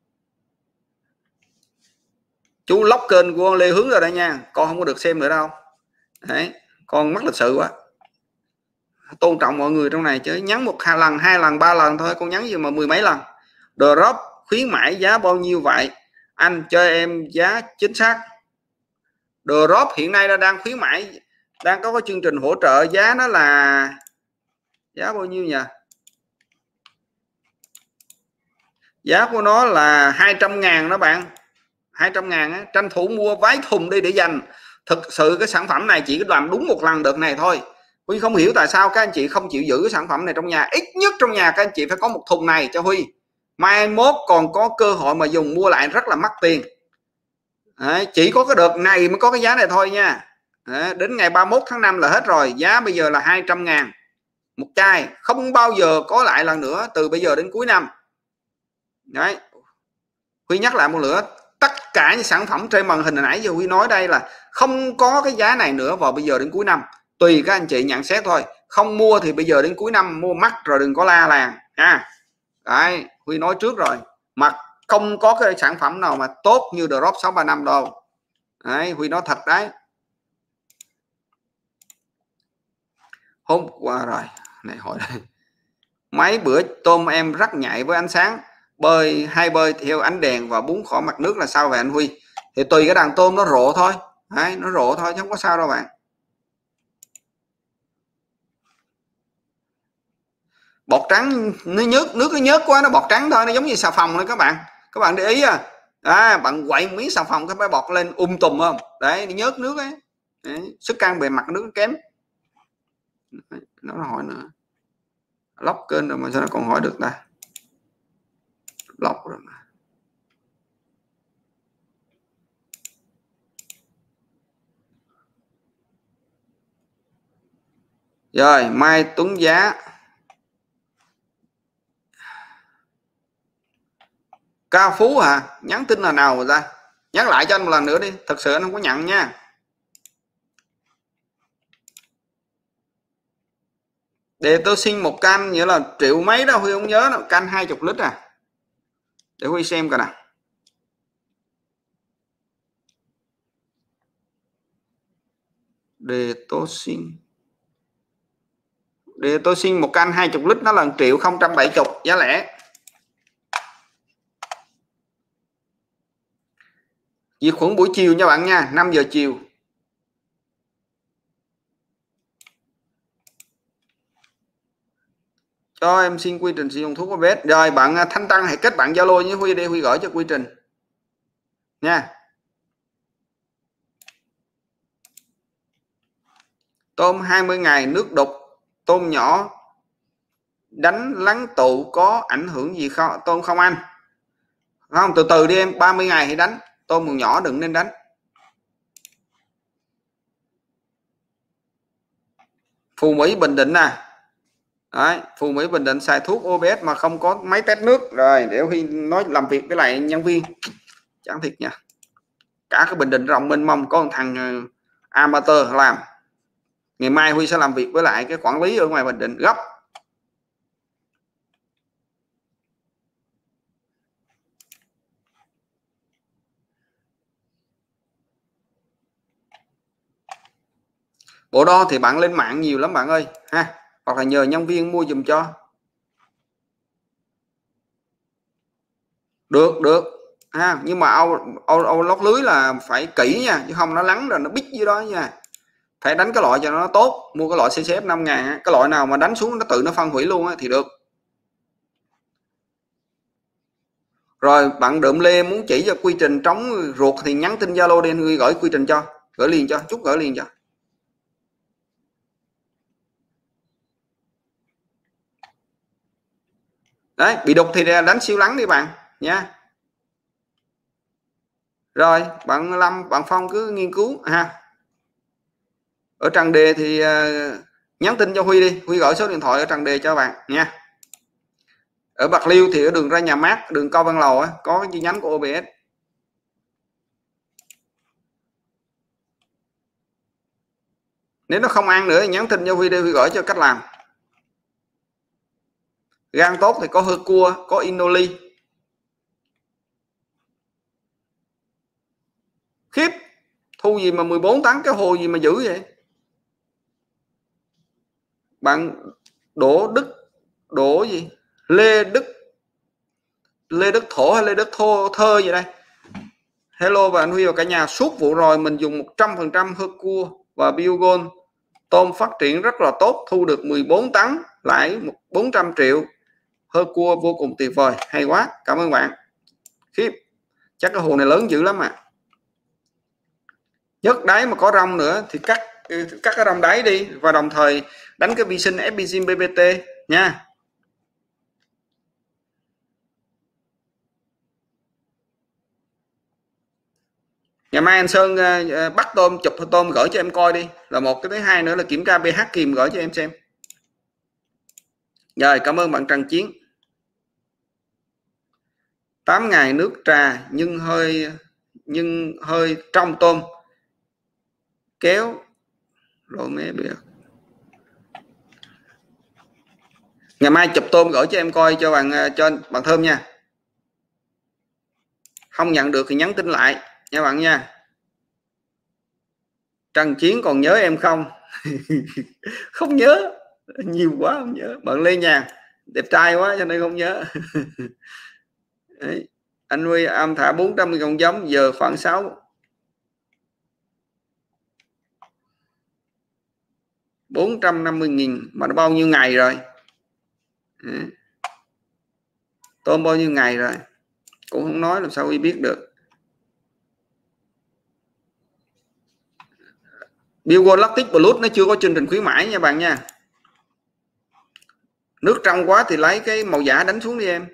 Chú lóc kênh của Lê Hướng rồi đây nha, con không có được xem nữa đâu đấy, con mất lịch sự quá. Tôn trọng mọi người trong này chứ, nhắn một hai lần hai lần ba lần thôi, con nhắn gì mà mười mấy lần. Drop khuyến mãi giá bao nhiêu vậy anh, cho em giá chính xác. Drop hiện nay nó đang khuyến mãi, đang có cái chương trình hỗ trợ, giá nó là giá bao nhiêu nhỉ? Giá của nó là hai trăm ngàn đó bạn, hai trăm ngàn á, tranh thủ mua vái thùng đi để dành. Thực sự cái sản phẩm này chỉ làm đúng một lần đợt này thôi. Huy không hiểu tại sao các anh chị không chịu giữ cái sản phẩm này trong nhà, ít nhất trong nhà các anh chị phải có một thùng này cho Huy, mai mốt còn có cơ hội mà dùng mua lại rất là mắc tiền. Đấy, chỉ có cái đợt này mới có cái giá này thôi nha. Đấy, đến ngày ba mươi mốt tháng năm là hết rồi, giá bây giờ là hai trăm ngàn một chai, không bao giờ có lại lần nữa từ bây giờ đến cuối năm. Đấy, Huy nhắc lại một nữa, tất cả những sản phẩm trên màn hình hồi nãy giờ Huy nói đây là không có cái giá này nữa vào bây giờ đến cuối năm, tùy các anh chị nhận xét thôi. Không mua thì bây giờ đến cuối năm mua mắc rồi đừng có la làng ha. Đấy, Huy nói trước rồi, mà không có cái sản phẩm nào mà tốt như Drop sáu ba năm đâu. Đấy, Huy nói thật đấy. Hôm qua rồi này hỏi đây, mấy bữa tôm em rất nhạy với ánh sáng, bơi hay bơi theo ánh đèn và bún khỏi mặt nước là sao vậy anh Huy? Thì tùy cái đàn tôm nó rộ thôi. Đấy, nó rộ thôi chứ không có sao đâu bạn. Bọt trắng nó nhớt, nước nó nhớt quá, nó bọt trắng thôi, nó giống như xà phòng thôi các bạn. Các bạn để ý à, à bạn quậy miếng xà phòng cái bé bọt lên um tùm không? Đấy, nó nhớt nước ấy. Đấy, sức căng bề mặt nước kém. Đấy, nó hỏi nữa lóc kênh rồi mà sao nó còn hỏi được ta, lóc rồi mà. Rồi Mai Tuấn Giá, Cao Phú hả? Nhắn tin là nào rồi ta? Nhắc lại cho anh một lần nữa đi, thật sự anh không có nhận nha. Để tôi xin một can nghĩa là triệu mấy đó, Huy không nhớ đâu, can hai chục lít à. Để Huy xem coi nào. Để tôi xin Để tôi xin một can hai chục lít nó là một triệu không trăm bảy mươi giá lẻ. Diệt khuẩn buổi chiều nha bạn nha, năm giờ chiều. Cho em xin quy trình sử dụng thuốc o bê ét. Rồi bạn Thanh Tăng hãy kết bạn Zalo với Huy để Huy gửi cho quy trình nha. Tôm hai mươi ngày nước đục, tôm nhỏ đánh lắng tụ có ảnh hưởng gì không? Tôm không anh? Không, từ từ đi em, ba mươi ngày thì đánh. Tôm còn nhỏ đừng nên đánh. Phù Mỹ Bình Định nè. Đấy, Phù Mỹ Bình Định xài thuốc o bê ét mà không có máy test nước. Rồi để Huy nói làm việc với lại nhân viên. Chẳng thiệt nha. Cả cái Bình Định rộng mênh mông có một thằng uh, amateur làm. Ngày mai Huy sẽ làm việc với lại cái quản lý ở ngoài Bình Định gấp. Bộ đo thì bạn lên mạng nhiều lắm bạn ơi ha, hoặc là nhờ nhân viên mua dùm cho. Được được ha, nhưng mà ao ao, ao lót lưới là phải kỹ nha, chứ không nó lắng rồi nó bít dưới đó nha. Phải đánh cái loại cho nó tốt, mua cái loại xê xê ép năm ngàn, cái loại nào mà đánh xuống nó tự nó phân hủy luôn á thì được. Rồi bạn Đượm Lê muốn chỉ cho quy trình trống ruột thì nhắn tin Zalo đi, người gửi quy trình cho, gửi liền cho, chút gửi liền cho. Đấy, bị đục thì đánh siêu lắng đi bạn nha. Rồi bạn Lâm, bạn Phong cứ nghiên cứu ha. Ở Trần Đề thì uh, nhắn tin cho Huy đi, Huy gọi số điện thoại ở Trần Đề cho bạn nha. Ở Bạc Liêu thì ở đường ra nhà mát, đường Cao Văn Lầu á, có cái chi nhánh của o bê ét. Nếu nó không ăn nữa thì nhắn tin cho Huy đi, Huy gửi cho cách làm. Gan tốt thì có hơ cua, có inoli. Khiếp, thu gì mà mười bốn tấn, cái hồ gì mà dữ vậy? Bạn Đỗ Đức, Đỗ gì? Lê Đức, Lê Đức Thổ hay Lê Đức Thô Thơ gì đây? Hello và anh Huy và cả nhà, suốt vụ rồi mình dùng một trăm phần trăm hơ cua và Biogon. Tôm phát triển rất là tốt, thu được mười bốn tấn, lãi bốn trăm triệu. Hơ cua vô cùng tuyệt vời, hay quá, cảm ơn bạn. Khiếp, chắc cái hồ này lớn dữ lắm à. Nhất đáy mà có rong nữa thì cắt cắt cái rong đáy đi, và đồng thời đánh cái vi sinh ép bê xê bê bê tê nha. Ngày mai anh Sơn uh, bắt tôm, chụp tôm gửi cho em coi đi, là một. Cái thứ hai nữa là kiểm tra pH kiềm gửi cho em xem. Rồi, cảm ơn bạn Trần Chiến. Tám ngày nước trà nhưng hơi nhưng hơi trong tôm kéo rồi mé được. Ngày mai chụp tôm gửi cho em coi cho bạn cho bạn Thơm nha. Không nhận được thì nhắn tin lại nha bạn nha. Trần Chiến còn nhớ em không? Không nhớ, nhiều quá không nhớ. Bạn Lê Nhàn đẹp trai quá cho nên không nhớ. Đấy. Anh Huy am thả bốn trăm con giống giờ khoảng sáu bốn trăm năm mươi nghìn mà nó bao nhiêu ngày rồi? Đấy. Tôm bao nhiêu ngày rồi cũng không nói, làm sao Huy biết được. Biogalactic Plus nó chưa có chương trình khuyến mãi nha bạn nha. Nước trong quá thì lấy cái màu giả đánh xuống đi em.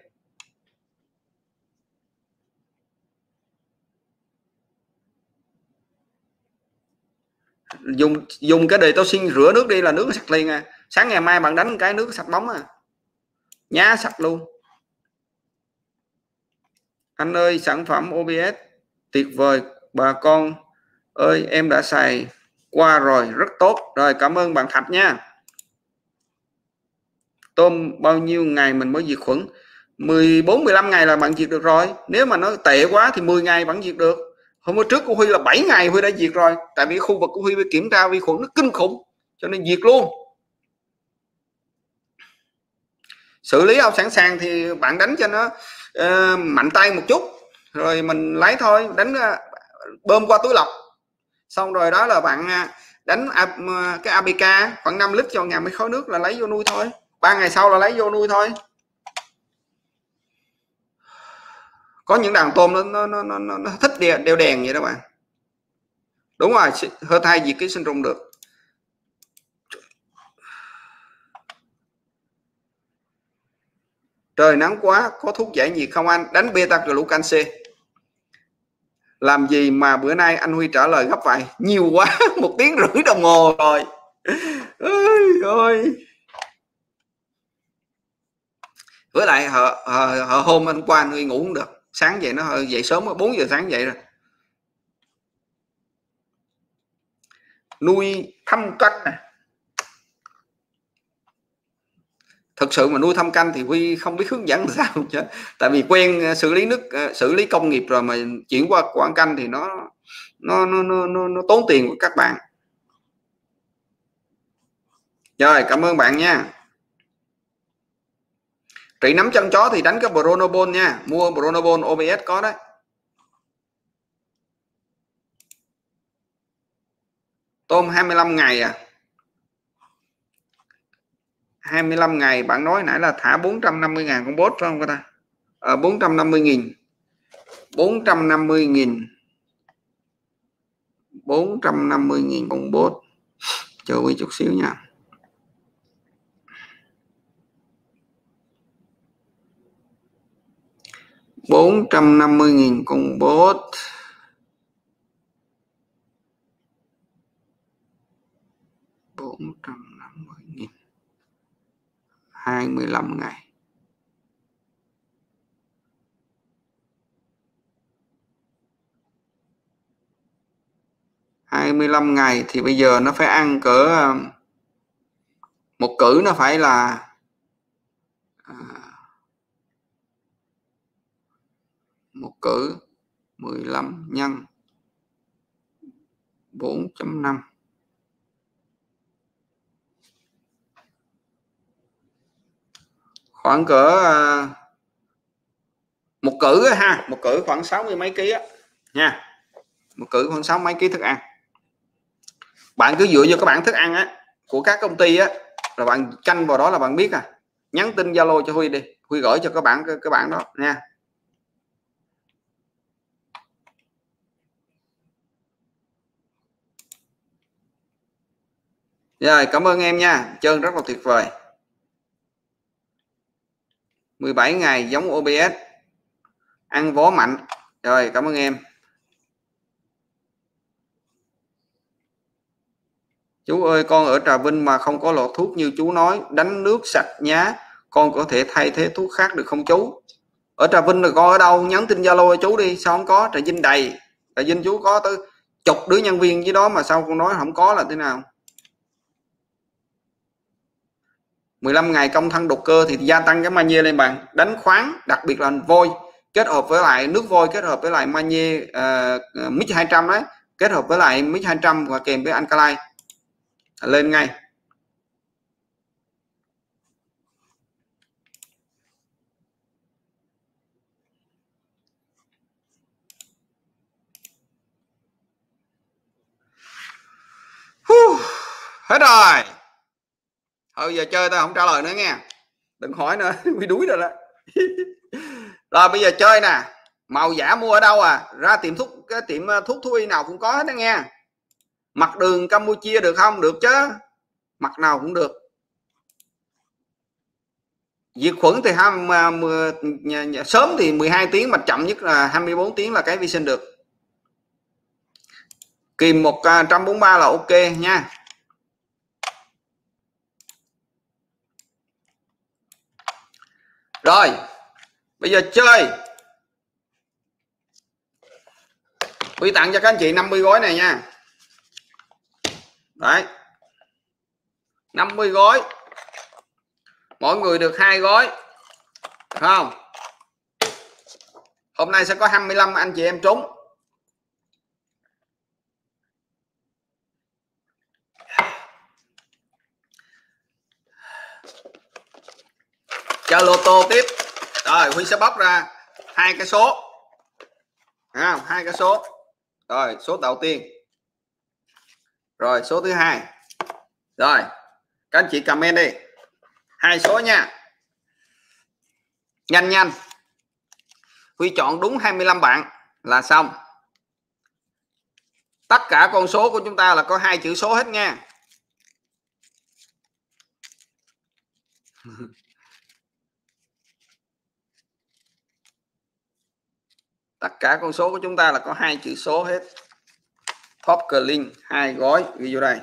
Dùng dùng cái đề tao xin rửa nước đi là nước sạch liền à. Sáng ngày mai bạn đánh cái nước sạch bóng à. Nhá sạch luôn. Anh ơi, sản phẩm ô bê ét tuyệt vời bà con ơi, em đã xài qua rồi, rất tốt. Rồi cảm ơn bạn Thạch nha. Tôm bao nhiêu ngày mình mới diệt khuẩn? mười bốn mười lăm ngày là bạn diệt được rồi. Nếu mà nó tệ quá thì mười ngày bạn diệt được. Hôm trước của Huy là bảy ngày Huy đã diệt rồi. Tại vì khu vực của Huy kiểm tra vi khuẩn nó kinh khủng, cho nên diệt luôn. Xử lý ao sẵn sàng thì bạn đánh cho nó uh, mạnh tay một chút, rồi mình lấy thôi, đánh uh, bơm qua túi lọc, xong rồi đó là bạn uh, đánh uh, cái a bê ca khoảng năm lít cho ngàn mấy khối nước là lấy vô nuôi thôi, ba ngày sau là lấy vô nuôi thôi. Có những đàn tôm nó nó nó nó, nó thích đeo, đeo đèn vậy đó bạn. Đúng rồi, hơi thai diệt ký sinh trùng được. Trời nắng quá, có thuốc giải nhiệt không anh? Đánh beta-glucan. Làm gì mà bữa nay anh Huy trả lời gấp vậy? Nhiều quá, một tiếng rưỡi đồng hồ rồi. Ôi ơi. Với lại họ, họ, họ hôm anh qua anh Huy ngủ không được. Sáng dậy nó hơi dậy sớm, bốn giờ sáng dậy rồi. Nuôi thâm canh này. Thực sự mà nuôi thâm canh thì Huy không biết hướng dẫn sao chứ. Tại vì quen xử lý nước, xử lý công nghiệp rồi mà chuyển qua quảng canh thì nó nó nó nó, nó, nó tốn tiền của các bạn. Rồi, cảm ơn bạn nha. Trị nấm chân chó thì đánh cái Bronobon nha, mua Bronobon ô bê ét có đấy. Tôm hai mươi lăm ngày à? hai mươi lăm ngày bạn nói nãy là thả bốn trăm năm mươi ngàn con bốt phải không ta? À, bốn trăm năm mươi nghìn. bốn trăm năm mươi nghìn. bốn trăm năm mươi nghìn con bốt. Chờ một chút xíu nha. bốn trăm năm mươi nghìn con bốt. bốn trăm năm mươi nghìn. hai mươi lăm ngày. hai mươi lăm ngày thì bây giờ nó phải ăn cỡ một cử nó phải là một cử mười lăm nhân bốn chấm năm. Khoảng cỡ một cử ha, một cử khoảng sáu mươi mấy ký á nha. Một cử khoảng sáu mấy ký thức ăn. Bạn cứ dựa vô các bảng thức ăn á của các công ty á, rồi bạn canh vào đó là bạn biết à. Nhắn tin Zalo cho Huy đi, Huy gửi cho các bạn các bạn đó nha. Rồi, cảm ơn em nha, chơi rất là tuyệt vời. mười bảy ngày giống ô bê ét, ăn vó mạnh. Rồi, cảm ơn em. Chú ơi, con ở Trà Vinh mà không có lọ thuốc như chú nói, đánh nước sạch nhá, con có thể thay thế thuốc khác được không chú? Ở Trà Vinh là con ở đâu? Nhắn tin Zalo cho chú đi. Sao không có? Trà Vinh đầy. Trà Vinh chú có tới chục đứa nhân viên với đó mà sao con nói không có là thế nào? mười lăm ngày công thân đục cơ thì gia tăng cái magie lên bạn. Đánh khoáng, đặc biệt là vôi kết hợp với lại nước vôi, kết hợp với lại magie uh, mix hai trăm đấy, kết hợp với lại mix hai trăm và kèm với alkaline lên ngay. Huh, hết rồi. Thôi giờ chơi tao không trả lời nữa nha, đừng hỏi nữa. Bị đuối rồi đó. Rồi bây giờ chơi nè, màu giả mua ở đâu à? Ra tiệm thuốc, cái tiệm thuốc thú y nào cũng có hết đó nha. Mặt đường Campuchia được không? Được chứ, mặt nào cũng được. Diệt khuẩn thì ham sớm thì mười hai tiếng, mà chậm nhất là hai mươi bốn tiếng là cái vi sinh được. Kìm một trăm bốn mươi ba là ok nha. Rồi bây giờ chơi, Huy tặng cho các anh chị năm mươi gói này nha. Đấy, năm mươi gói, mỗi người được hai gói, được không? Hôm nay sẽ có hai mươi lăm anh chị em trúng. Chơi lô tô tiếp. Rồi Huy sẽ bóc ra hai cái số, à, hai cái số. Rồi số đầu tiên, rồi số thứ hai. Rồi các anh chị comment đi hai số nha, nhanh nhanh. Huy chọn đúng hai mươi lăm bạn là xong. Tất cả con số của chúng ta là có hai chữ số hết nha. Tất cả con số của chúng ta là có hai chữ số hết. Top link hai gói ghi vô đây.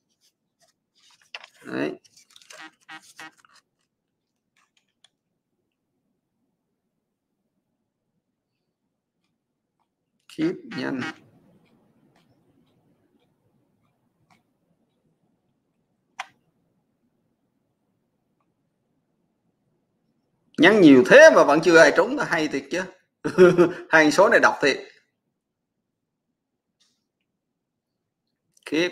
Đấy. Khiếp nhanh. Nhắn nhiều thế mà vẫn chưa ai trúng là hay thiệt chứ. Hai số này đọc thiệt. Khiếp.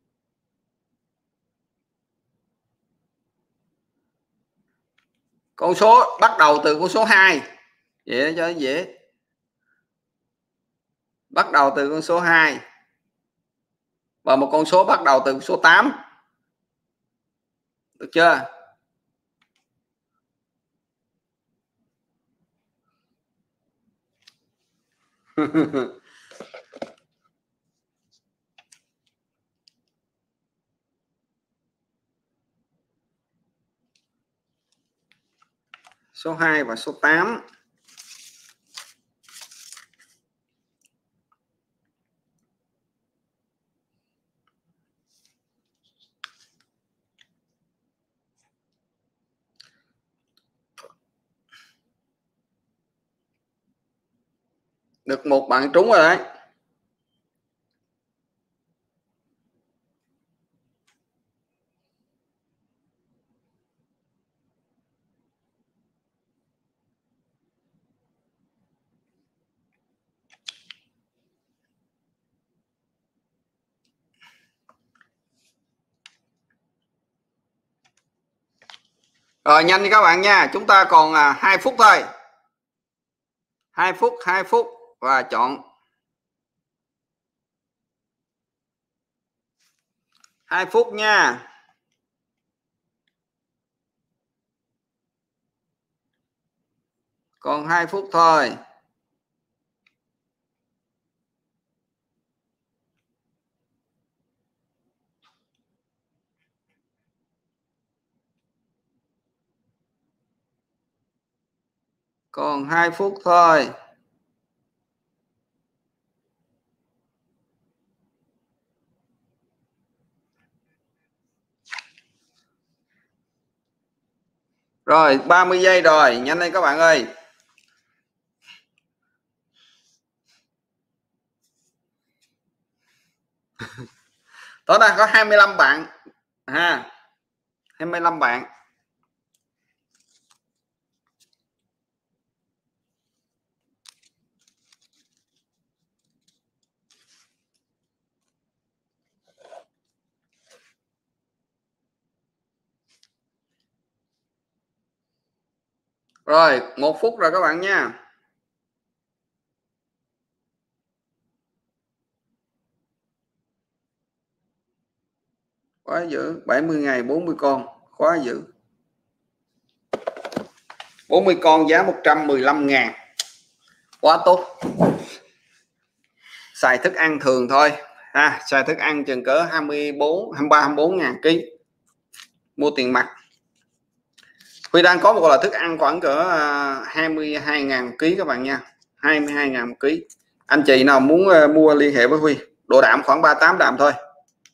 Con số bắt đầu từ con số hai. Vậy cho dễ. Bắt đầu từ con số hai. Và một con số bắt đầu từ số tám. Được chưa? Số hai và số tám. Được một bạn trúng rồi đấy. Rồi nhanh đi các bạn nha, chúng ta còn à, hai phút thôi. hai phút, hai phút và chọn hai phút nha. Còn hai phút thôi. Còn hai phút thôi. Rồi ba mươi giây rồi, nhanh lên các bạn ơi. Tối nay có hai mươi lăm bạn ha, hai mươi lăm bạn. Rồi một phút rồi các bạn nha. Quá dữ, bảy mươi ngày bốn mươi con, quá dữ. bốn mươi con giá một trăm mười lăm ngàn. Quá tốt. Xài thức ăn thường thôi, ha, xài thức ăn chừng cỡ hai mươi bốn hai mươi ba hai mươi bốn ngàn ký mua tiền mặt. Huy đang có một là thức ăn khoảng cỡ hai mươi hai ngàn ký các bạn nha, hai mươi hai ngàn ký. Anh chị nào muốn mua liên hệ với Huy, độ đạm khoảng ba mươi tám đạm thôi.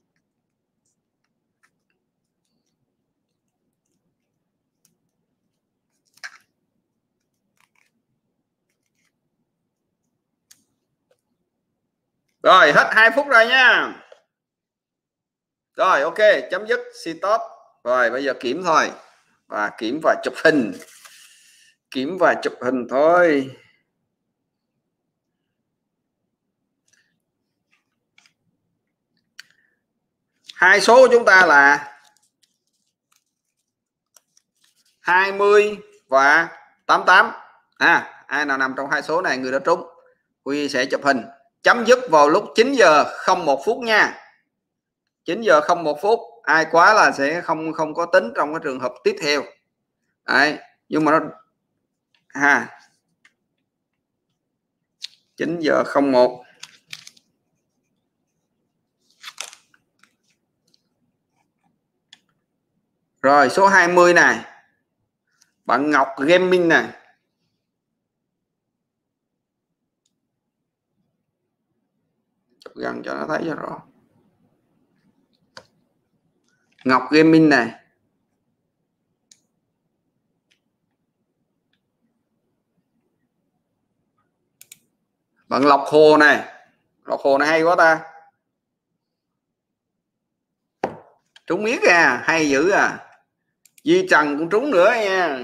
Rồi hết hai phút rồi nha. Rồi ok, chấm dứt stop. Rồi bây giờ kiểm thôi, và kiểm và chụp hình, kiểm và chụp hình thôi. Hai số của chúng ta là hai mươi và tám mươi tám. À, ai nào nằm trong hai số này người đó trúng. Huy sẽ chụp hình, chấm dứt vào lúc chín giờ không một phút nha. chín giờ không một phút, ai quá là sẽ không không có tính trong cái trường hợp tiếp theo. Đấy, nhưng mà nó ha, chín giờ không một. Rồi số hai mươi này, bạn Ngọc Gaming này. Chụp gần cho nó thấy cho rõ. Ngọc Gaming này. Bạn Lộc Hồ này. Lộc Hồ này hay quá ta. Trúng miết à, hay dữ à. Di Trần cũng trúng nữa nha.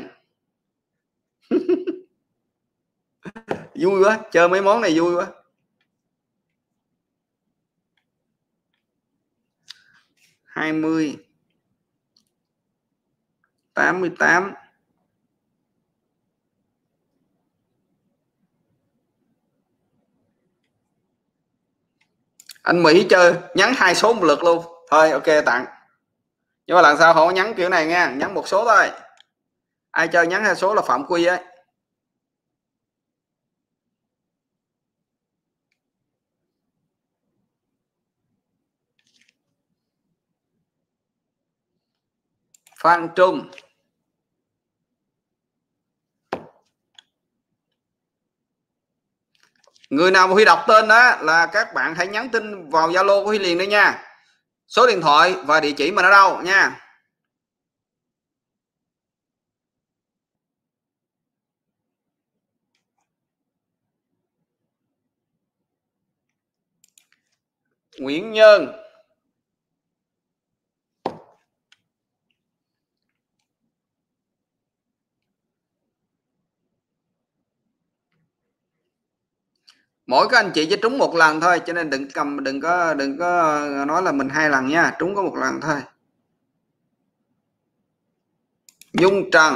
Vui quá, chơi mấy món này vui quá. hai mươi, tám mươi tám. Anh Mỹ chơi nhắn hai số một lượt luôn. Thôi ok tặng. Nhưng mà lần sau không nhắn kiểu này nha, nhắn một số thôi. Ai chơi nhắn hai số là phạm quy ấy. Phan Trung. Người nào mà Huy đọc tên đó là các bạn hãy nhắn tin vào Zalo của Huy liền đây nha. Số điện thoại và địa chỉ mình ở đâu nha. Nguyễn Nhân. Mỗi các anh chị chỉ trúng một lần thôi, cho nên đừng cầm đừng có đừng có nói là mình hai lần nha, trúng có một lần thôi. Nhung Trần.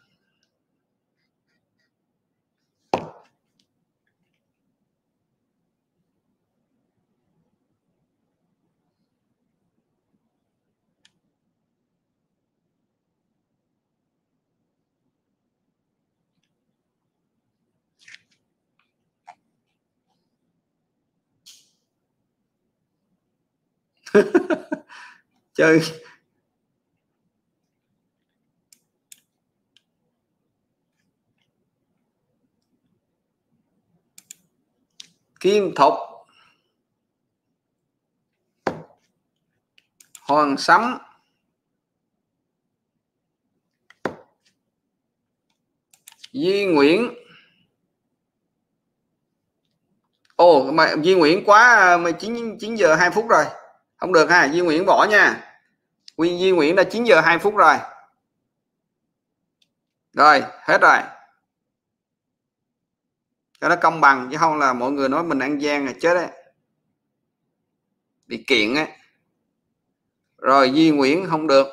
Chơi Kim Thục. Hoàng Sắm. Duy Nguyễn. Ồ mà Duy Nguyễn quá, mà chín chín giờ hai phút rồi. Không được ha, Duy Nguyễn bỏ nha. Quy Duy Nguyễn đã chín giờ hai phút rồi. Rồi, hết rồi. Cho nó công bằng chứ không là mọi người nói mình ăn gian là chết đấy. Bị kiện á. Rồi Duy Nguyễn không được.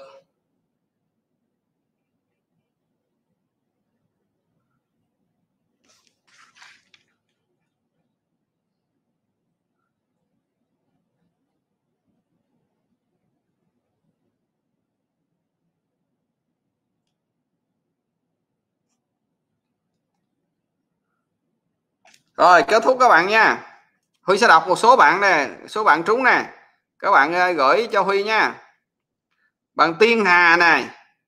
Rồi kết thúc các bạn nha. Huy sẽ đọc một số bạn nè, số bạn trúng nè, các bạn gửi cho Huy nha. Bạn Tiên Hà này,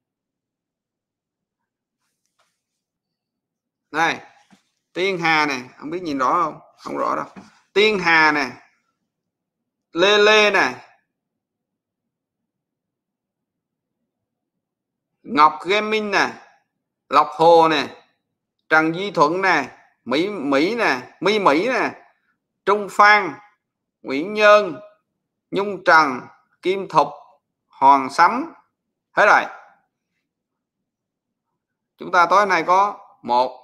này Tiên Hà này, không biết nhìn rõ không? Không rõ đâu. Tiên Hà nè, Lê Lê nè, Ngọc Gaming nè, Lộc Hồ nè, Trần Duy Thuận nè, Mỹ Mỹ nè, My Mỹ nè, Trung Phan, Nguyễn Nhân, Nhung Trần, Kim Thục, Hoàng Sắm. Hết rồi. Chúng ta tối nay có một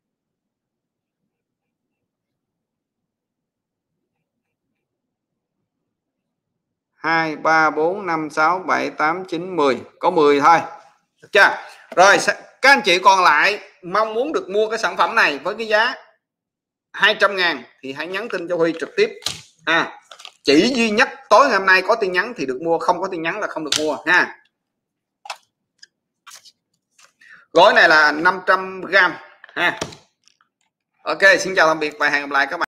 hai ba bốn năm sáu bảy tám chín mười, có mười thôi. Được chưa? Rồi các anh chị còn lại mong muốn được mua cái sản phẩm này với cái giá hai trăm ngàn thì hãy nhắn tin cho Huy trực tiếp. À, chỉ duy nhất tối ngày hôm nay có tin nhắn thì được mua, không có tin nhắn là không được mua ha. Gói này là năm trăm gram ha. Ok, xin chào tạm biệt và hẹn gặp lại các bạn.